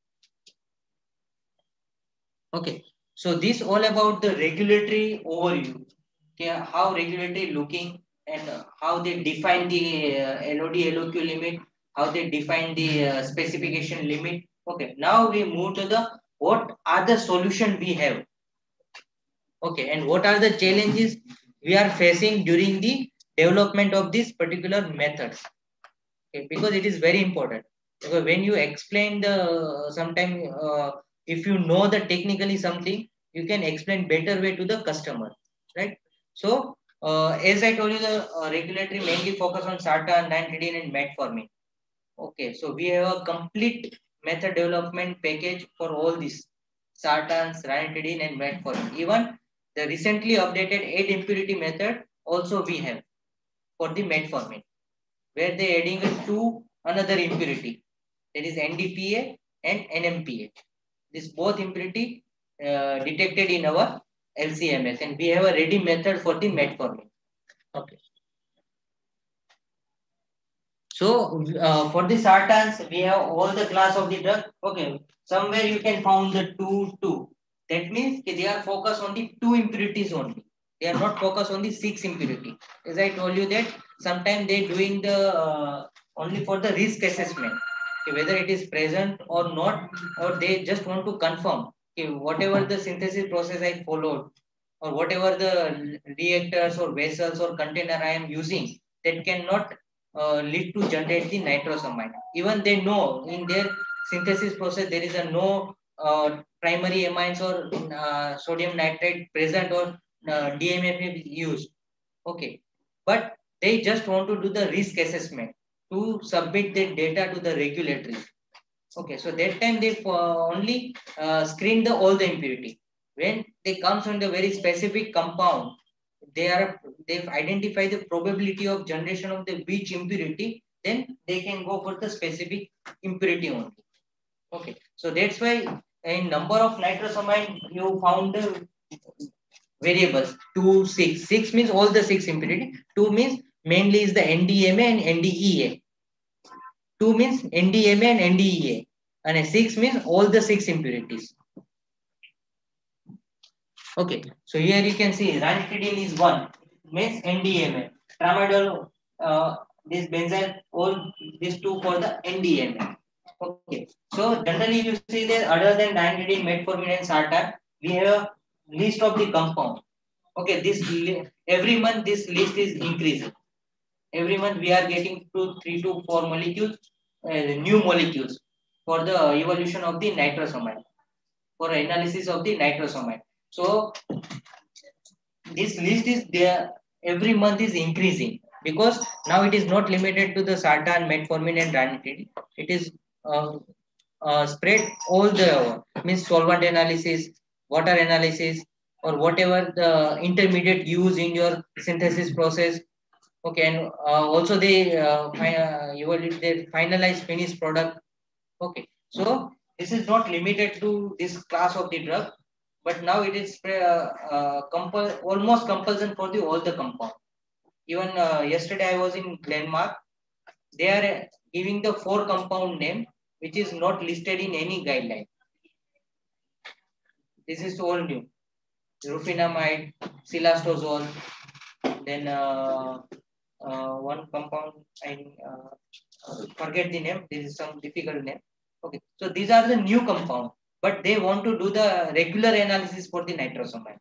Okay, so this all about the regulatory overview. Okay, how regulatory looking, and uh, how they define the uh, L O D L O Q limit, how they define the uh, specification limit. Okay, now we move to the what are the solution we have. Okay, and what are the challenges we are facing during the development of these particular methods. Okay, because it is very important. Because when you explain the sometime uh, if you know the technically something, you can explain better way to the customer, right? So uh, as I told you, the uh, regulatory mainly focus on sartan, ranitidine, and metformin. Okay, so we have a complete method development package for all these sartans, ranitidine, and metformin. Even the recently updated eight impurity method also we have for the metformin, where they adding it to another impurity, that is N D P A and N M P A. This both impurity uh, detected in our L C M S, and we have a ready method for the metformin. Okay. So uh, for the sartans, we have all the class of the drug. Okay, somewhere you can found the two two. That means they are focused on the two impurities only. They are not focused on the six impurity. As I told you that sometimes they doing the uh, only for the risk assessment, okay, whether it is present or not, or they just want to confirm, okay, whatever the synthesis process I followed, or whatever the reactors or vessels or container I am using, that cannot uh, lead to generate the nitrosamine. Even they know in their synthesis process there is a no uh, primary amines or uh, sodium nitrate present, or uh, D M F is used. Okay, but they just want to do the risk assessment to submit their data to the regulatory. Okay, so that time they uh, only uh, screen the all the impurity. When they comes on the very specific compound, they are they've identified the probability of generation of the which impurity, then they can go for the specific impurity only. Okay, so that's why in number of nitrosamine you found the variables two, six. Six means all the six impurity. Two means mainly is the N D M A and N D E A. Two means N D M A and N D E A. And a six means all the six impurities. Okay, so here you can see ranitidine is one, means N D M A. Tramadol, uh, this benzyl, all these two for the N D M A. Okay, so generally you see that other than ranitidine, metformin, and sartan, we have a list of the compound. Okay, this every month this list is increasing. Every month we are getting two, three to four molecules, uh, new molecules for the evolution of the nitrosamine, for analysis of the nitrosamine. So this list is there every month is increasing, because now it is not limited to the sartan, metformin, and ranitidine. It is uh, uh, spread all the means solvent analysis, water analysis, or whatever the intermediate use in your synthesis process. Okay, and uh, also they uh, uh, evaluate their finalized finished product. Okay, so this is not limited to this class of the drug, but now it is uh, uh, compul almost compulsion for the all the compound. Even uh, yesterday I was in Glenmark. They are giving the four compound name which is not listed in any guideline. This is all new. Rufinamide, silastazole, then uh, uh, one compound I uh, forget the name. This is some difficult name. Okay, so these are the new compound, but they want to do the regular analysis for the nitrosamine.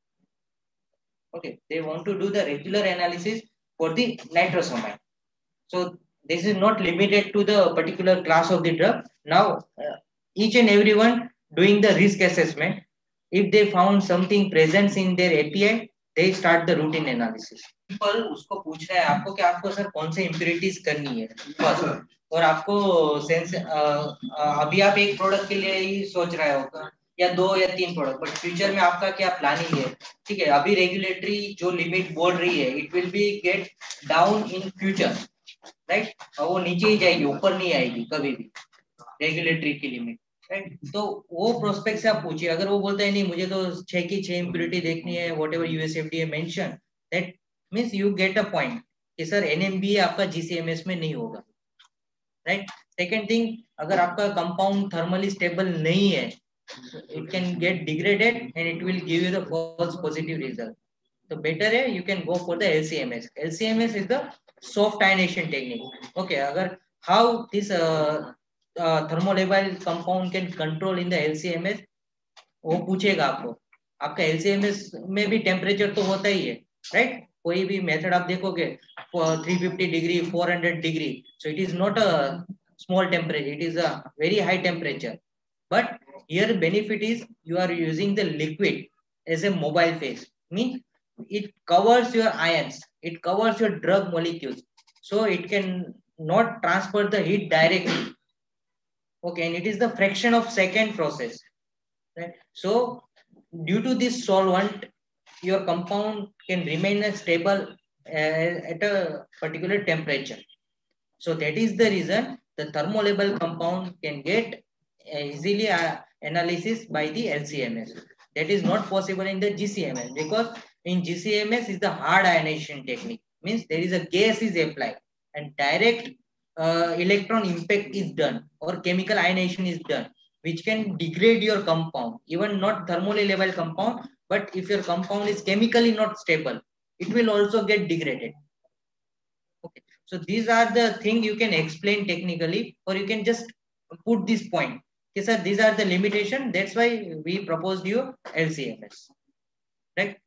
Okay, they want to do the regular analysis for the nitrosamine. So this is not limited to the particular class of the drug. Now uh, each and everyone doing the risk assessment. If they found something present in their A P I, they start the routine analysis. पर उसको पूछ रहा है आपको कि आपको sir कौन से impurities करनी है फर्स्ट, और आपको सेंस अभी आप एक प्रोडक्ट के लिए ही सोच रहे होगा या दो या तीन प्रोडक्ट, बट फ्यूचर में आपका क्या प्लानिंग है, ठीक है, अभी रेगुलेटरी जो लिमिट बोल रही है it will be get down in future, right, और वो नीचे ही जाएगी, ऊपर नहीं आएगी कभी भी रेगुलेटरी की लिमिट, राइट. तो वो प्रोस्पेक्ट से आप पूछिए, अगर वो बोलता है नहीं मुझे तो छह की छह इम्प्योरिटी देखनी है, whatever USFDA mention, that means you get a point कि सर एनएमबीए आपका जीसीएमएस में नहीं होगा, राइट. सेकंड थिंग, अगर आपका कंपाउंड थर्मली स्टेबल नहीं है, it can get degraded and it will give you the false positive result. So better है you can go for the L C M S. L C M S is the soft ionization technique. Okay, अगर how this uh, uh, thermolabile compound can control in the L C M S, वो पूछेगा आपको. आपका L C M S में भी temperature तो होता ही है, राइट. कोई भी मेथड आप देखोगे three fifty degree, four hundred degree, so it is not a small temperature, it is a very high temperature. But here benefit is you are using the liquid as a mobile phase, means it covers your ions, it covers your drug molecules, so it can not transfer the heat directly. Okay, and it is the fraction of second process, right? So due to this solvent, your compound can remain stable uh, at a particular temperature. So that is the reason the thermolabile compound can get easily uh, analysis by the L C M S. That is not possible in the G C M S, because in G C M S is the hard ionization technique, means there is a gas is applied and direct uh, electron impact is done or chemical ionization is done, which can degrade your compound, even not thermally level compound, but if your compound is chemically not stable, it will also get degraded. Okay, so these are the things you can explain technically, or you can just put this point. Okay, sir, these are the limitation. That's why we proposed you L C M S, right?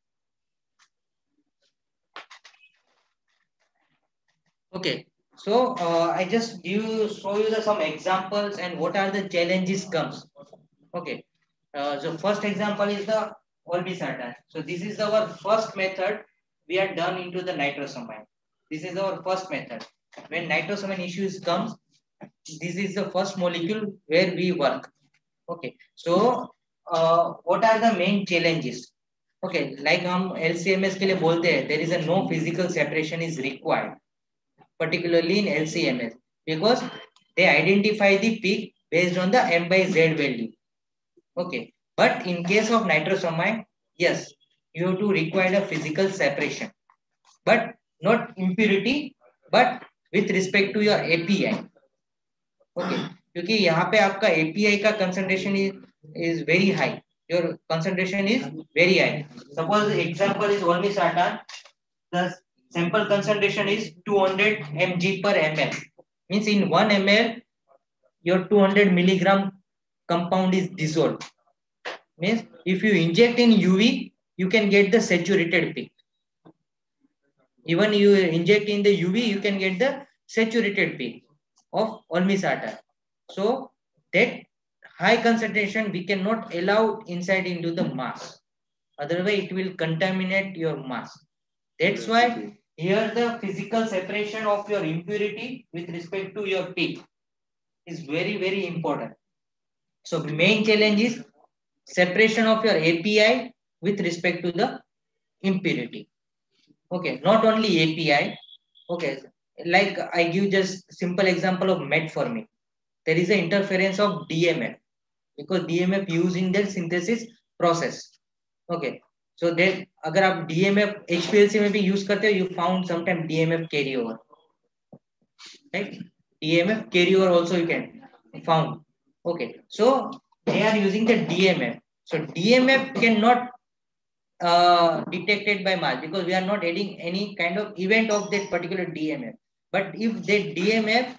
Okay, so uh, I just give you, show you the some examples and what are the challenges comes. Okay, uh, so first example is the olbisartan. So this is our first method we are done into the nitrosamine. This is our first method. When nitrosamine issues comes, this is the first molecule where we work. Okay, so uh, what are the main challenges? Okay, like हम L C M S के लिए बोलते हैं, there is a no physical separation is required, particularly in L C M S, because they identify the peak based on the M by Z value. Okay, but in case of nitrosamine, yes, you have to require a physical separation, but not impurity, but with respect to your A P I. Okay, क्योंकि यहाँ पे आपका A P I का concentration is is very high. Your concentration is very high. Suppose example is olmesartan. The sample concentration is two hundred milligrams per ml. Means in one milliliter, your two hundred milligram compound is dissolved. Means if you inject in U V, you can get the saturated peak. Even you inject in the U V, you can get the saturated peak of olmesartan. So that high concentration we cannot allow inside into the mass. Otherwise, it will contaminate your mass. That's why here the physical separation of your impurity with respect to your peak is very, very important. So the main challenge is separation of your A P I with respect to the impurity. Okay, not only A P I. Okay, like I give just simple example of metformin. There is an interference of D M F because D M F used in their synthesis process. Okay, so then अगर आप D M F H P L C में भी use करते हो, you found sometime D M F carryover, right? D M F carryover also you can found. Okay, so they are using the D M F. So D M F cannot uh, detected by mass because we are not adding any kind of event of that particular D M F. But if that D M F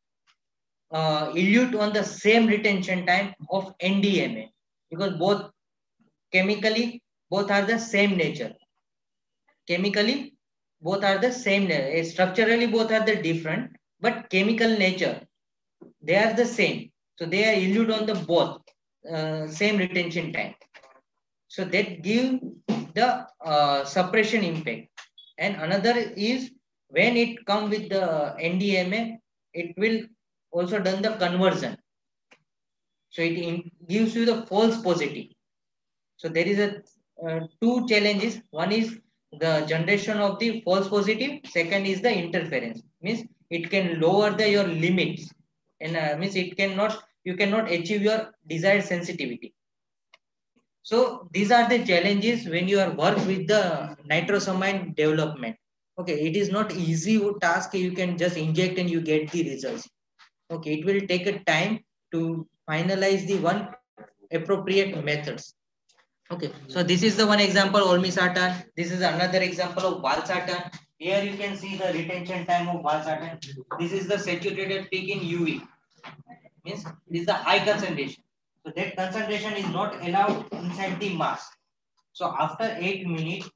uh, elute on the same retention time of N D M A, because both chemically both are the same nature. Chemically both are the same nature. Structurally both are the different, but chemical nature they are the same. So they are elute on the both uh, same retention time. So that give the uh, suppression impact. And another is when it come with the N D M A, it will also done the conversion. So it in, gives you the false positive. So there is a uh, two challenges. One is the generation of the false positive. Second is the interference. Means it can lower the your limits, and uh, means it cannot you cannot achieve your desired sensitivity. So these are the challenges when you are work with the nitrosamine development. Okay, it is not easy task. You can just inject and you get the results. Okay, it will take a time to finalize the one appropriate methods. Okay, so this is the one example olmesartan. This is another example of valsartan. Here you can see the retention time of valsartan. This is the saturated peak in U V. Means this is the high concentration. So that concentration is not allowed inside the mass. So after eight minutes,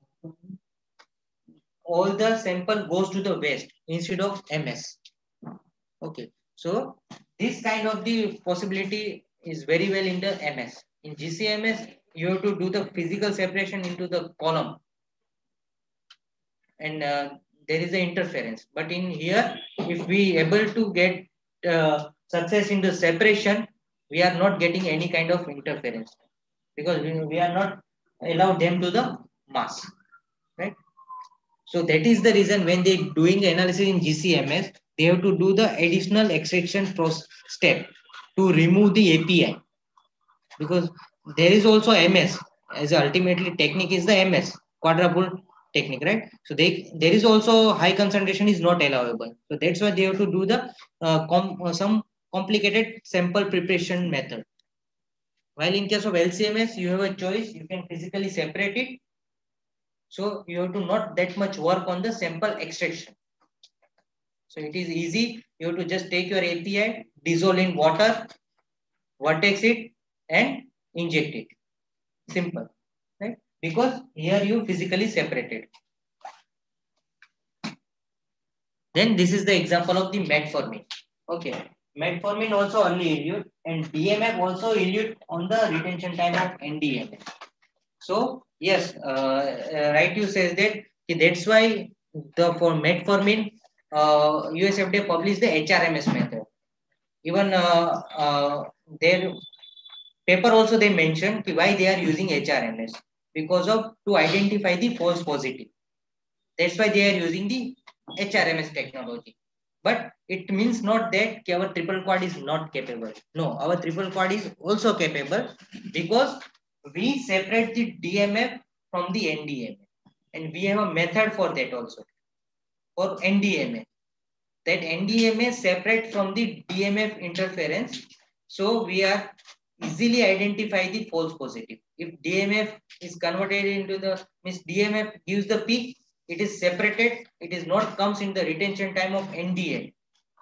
all the sample goes to the waste instead of M S. Okay, so this kind of the possibility is very well in the M S. In G C M S, you have to do the physical separation into the column, and uh, there is an interference. But in here, if we able to get uh, success in the separation, we are not getting any kind of interference because we, we are not allowed them to the mass, right? So that is the reason when they doing analysis in G C M S, they have to do the additional extraction step to remove the A P I, because there is also M S as ultimately technique is the M S quadruple technique, right? So they there is also high concentration is not allowable. So that's why they have to do the uh, com, uh, some complicated sample preparation method. While in case of L C M S, you have a choice. You can physically separate it. So you have to not that much work on the sample extraction. So it is easy. You have to just take your A P I, dissolve in water, vertex it, and inject it. Simple, right? Because here you physically separated. Then this is the example of the metformin. Okay, metformin also early elute, and D M F also elute on the retention time of N D M A. So yes, uh, uh, right. You says that okay, that's why the for metformin, uh, U S F D A published the H R M S method. Even uh, uh, their paper also they mentioned why they are using H R M S. because of to identify the false positive. That's why they are using the H R M S technology. But it means not that our triple quad is not capable. No, our triple quad is also capable because we separate the D M F from the N D M A, and we have a method for that also. For N D M A, that N D M A separate from the D M F interference, so we are easily identify the false positive. If D M F is converted into the means D M F gives the peak, it is separated, it is not comes in the retention time of N D M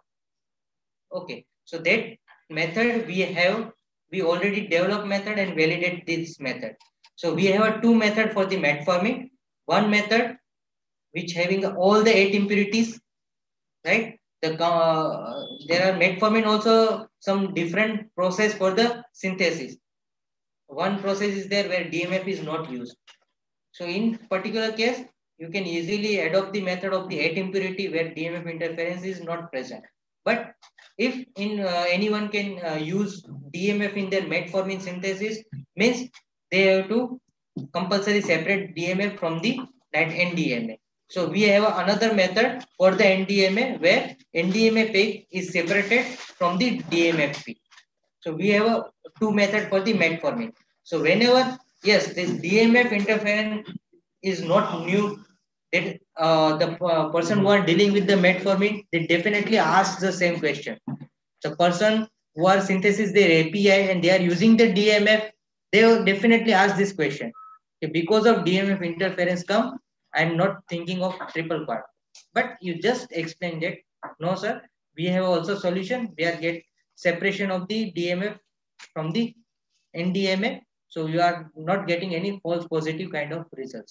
A. Okay, so that method we have, we already developed method and validate this method. So we have a two method for the metformin. One method which having all the eight impurities, right? The uh, there are metformin also some different process for the synthesis. One process is there where D M F is not used. So in particular case, you can easily adopt the method of the eight impurity where D M F interference is not present. But if in uh, anyone can uh, use D M F in their metformin synthesis, means they have to compulsory separate D M F from the that N D M A. So we have another method for the N D M A where N D M A peak is separated from the D M F peak. So we have a two method for the metformin. So whenever, yes, this D M F interference is not new, that uh, the uh, person who are dealing with the metformin, they definitely ask the same question. The person who are synthesis their A P I and they are using the D M F, they will definitely ask this question. Okay, because of D M F interference come, I am not thinking of triple quad. But you just explained it. No, sir. We have also solution. We are get separation of the D M F from the N D M A. So you are not getting any false positive kind of results.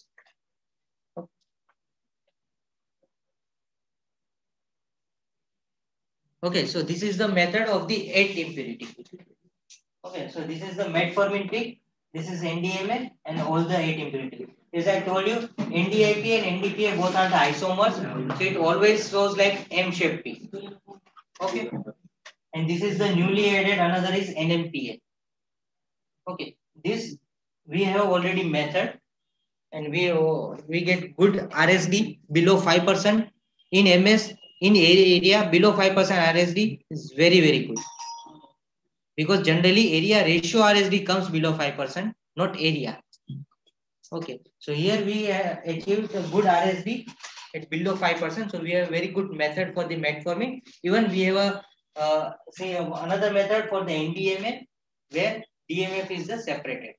Okay, so this is the method of the eight impurity. Okay, so this is the metformin peak. This is N D M A and all the eight impurity. As I told you, N D I P and N D P A both are the isomers. So it always shows like M-shaped peak. Okay. And this is the newly added, another is N M P A. Okay. This we have already method and we we get good R S D below five percent. In M S, in area below five percent R S D is very, very good. Because generally area ratio R S D comes below five percent, not area. Okay, so here we have achieved a good R S D at below five percent. So we have a very good method for the metformin. Even we have a uh, say another method for the N D M A where D M F is the separated.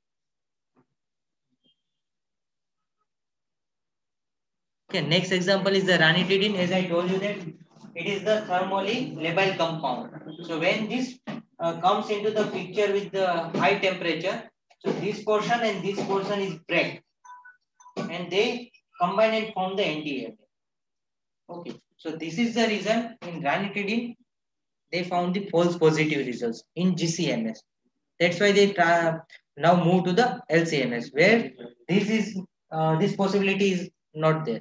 Okay, next example is the ranitidine. As I told you that it is the thermally labile compound. So when this uh, comes into the picture with the high temperature, so this portion and this portion is break, and they combine and form the N D M A. Okay, so this is the reason in ranitidine they found the false positive results in G C M S. That's why they try, now move to the L C M S where this is uh, this possibility is not there.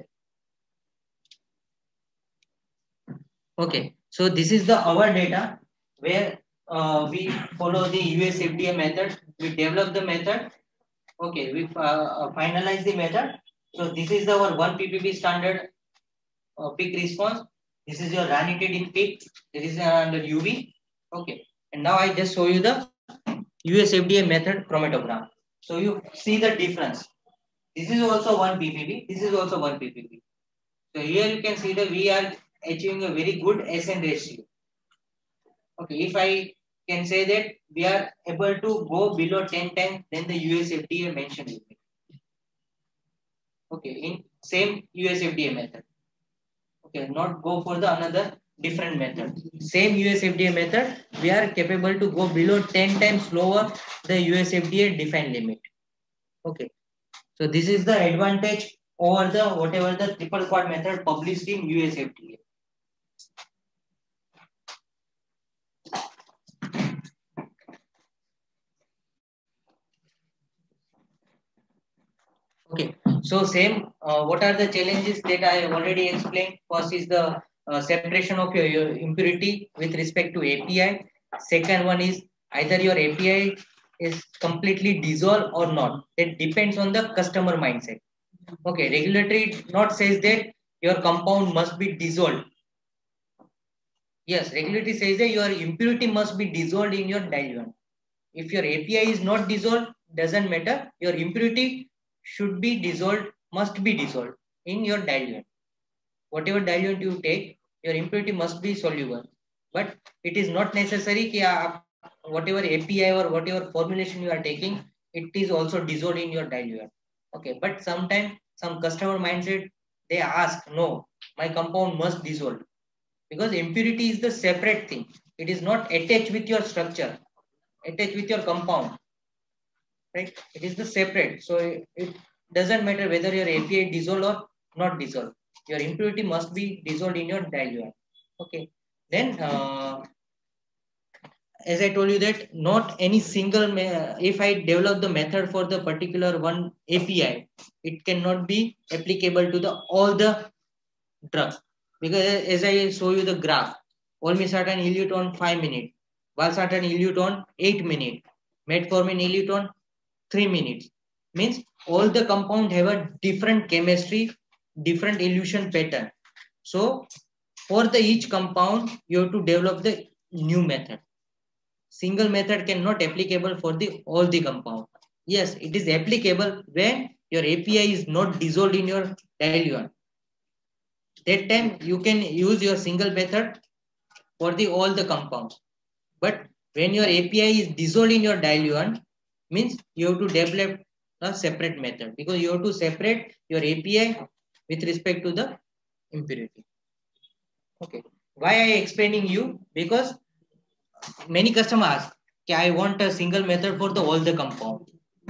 Okay, so this is the our data where uh, we follow the U S F D A method. We develop the method. Okay, we uh, finalize the method. So this is our one P P B standard uh, peak response. This is your ranitidine peak. This is under U V. Okay, and now I just show you the U S F D A method chromatogram. So you see the difference. This is also one P P B. This is also one P P B. So here you can see that we are achieving a very good S N ratio. Okay, if I can say that we are able to go below ten times than the U S F D A mentioned limit. Okay, in same U S F D A method. Okay, not go for the another different method. Same U S F D A method, we are capable to go below ten times lower the U S F D A defined limit. Okay, so this is the advantage over the whatever the triple quad method published in U S F D A. Okay, so same, uh, what are the challenges that I have already explained? First is the uh, separation of your, your impurity with respect to A P I. Second one is either your A P I is completely dissolved or not. It depends on the customer mindset. Okay, regulatory not says that your compound must be dissolved. Yes, regulatory says that your impurity must be dissolved in your diluent. If your A P I is not dissolved, doesn't matter. Your impurity should be dissolved, must be dissolved in your diluent. Whatever diluent you take, your impurity must be soluble. But it is not necessary that whatever A P I or whatever formulation you are taking, it is also dissolved in your diluent. Okay, but sometimes some customer mindset, they ask, no, my compound must dissolve. Because impurity is the separate thing. It is not attached with your structure, attached with your compound. Right? It is the separate. So it, it doesn't matter whether your A P I dissolved or not dissolved. Your impurity must be dissolved in your diluent. Okay. Then, uh, as I told you that not any single, if I develop the method for the particular one A P I, it cannot be applicable to the all the drugs. Because as I show you the graph, olmesartan elute on five minutes, valsartan elute on eight minutes, metformin elute on three minutes. Means all the compound have a different chemistry, different elution pattern. So for the each compound, you have to develop the new method. Single method cannot applicable for the all the compound. Yes, it is applicable when your A P I is not dissolved in your diluent. That time you can use your single method for the all the compounds. But when your A P I is dissolved in your diluent, means you have to develop a separate method, because you have to separate your A P I with respect to the impurity. Okay. Why I explaining you? Because many customers ask, I want a single method for the all the compound.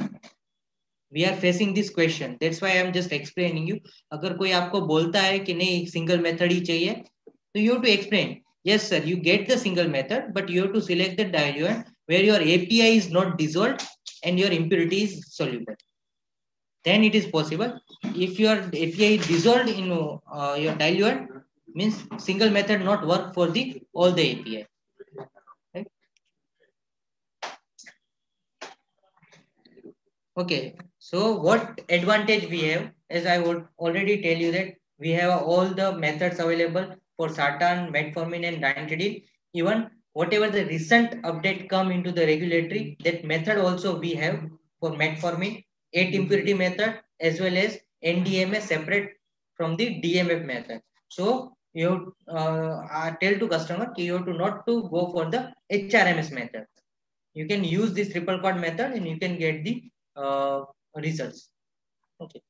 We are facing this question. That's why I am just explaining you. अगर कोई आपको बोलता है कि नहीं single method ही चाहिए, तो you have to explain. Yes, sir, you get the single method, but you have to select the diluent where your A P I is not dissolved and your impurity is soluble. Then it is possible. If your A P I is dissolved in uh, your diluent, means single method not work for the all the A P I. Right? Okay. So what advantage we have, as I would already tell you that we have all the methods available for sartan, metformin and ranitidine. Even whatever the recent update come into the regulatory, that method also we have for metformin, eight impurity method as well as N D M A separate from the D M F method. So you uh, I tell to customer you have to not to go for the H R M S method. You can use this triple quad method and you can get the uh, results. Okay.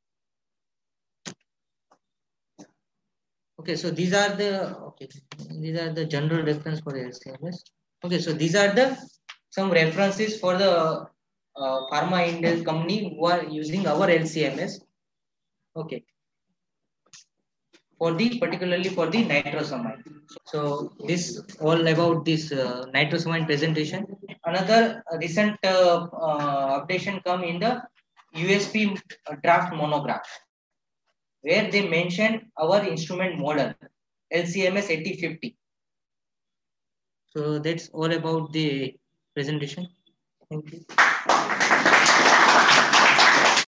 Okay, so these are the okay. These are the general reference for L C M S. Okay, so these are the some references for the uh, pharma India company who are using our L C M S. Okay. For the particularly for the nitrosamine. So this all about this uh, nitrosamine presentation. Another recent uh, uh, updation come in the U S P draft monograph, where they mention our instrument model L C M S eighty fifty. So that's all about the presentation. Thank you.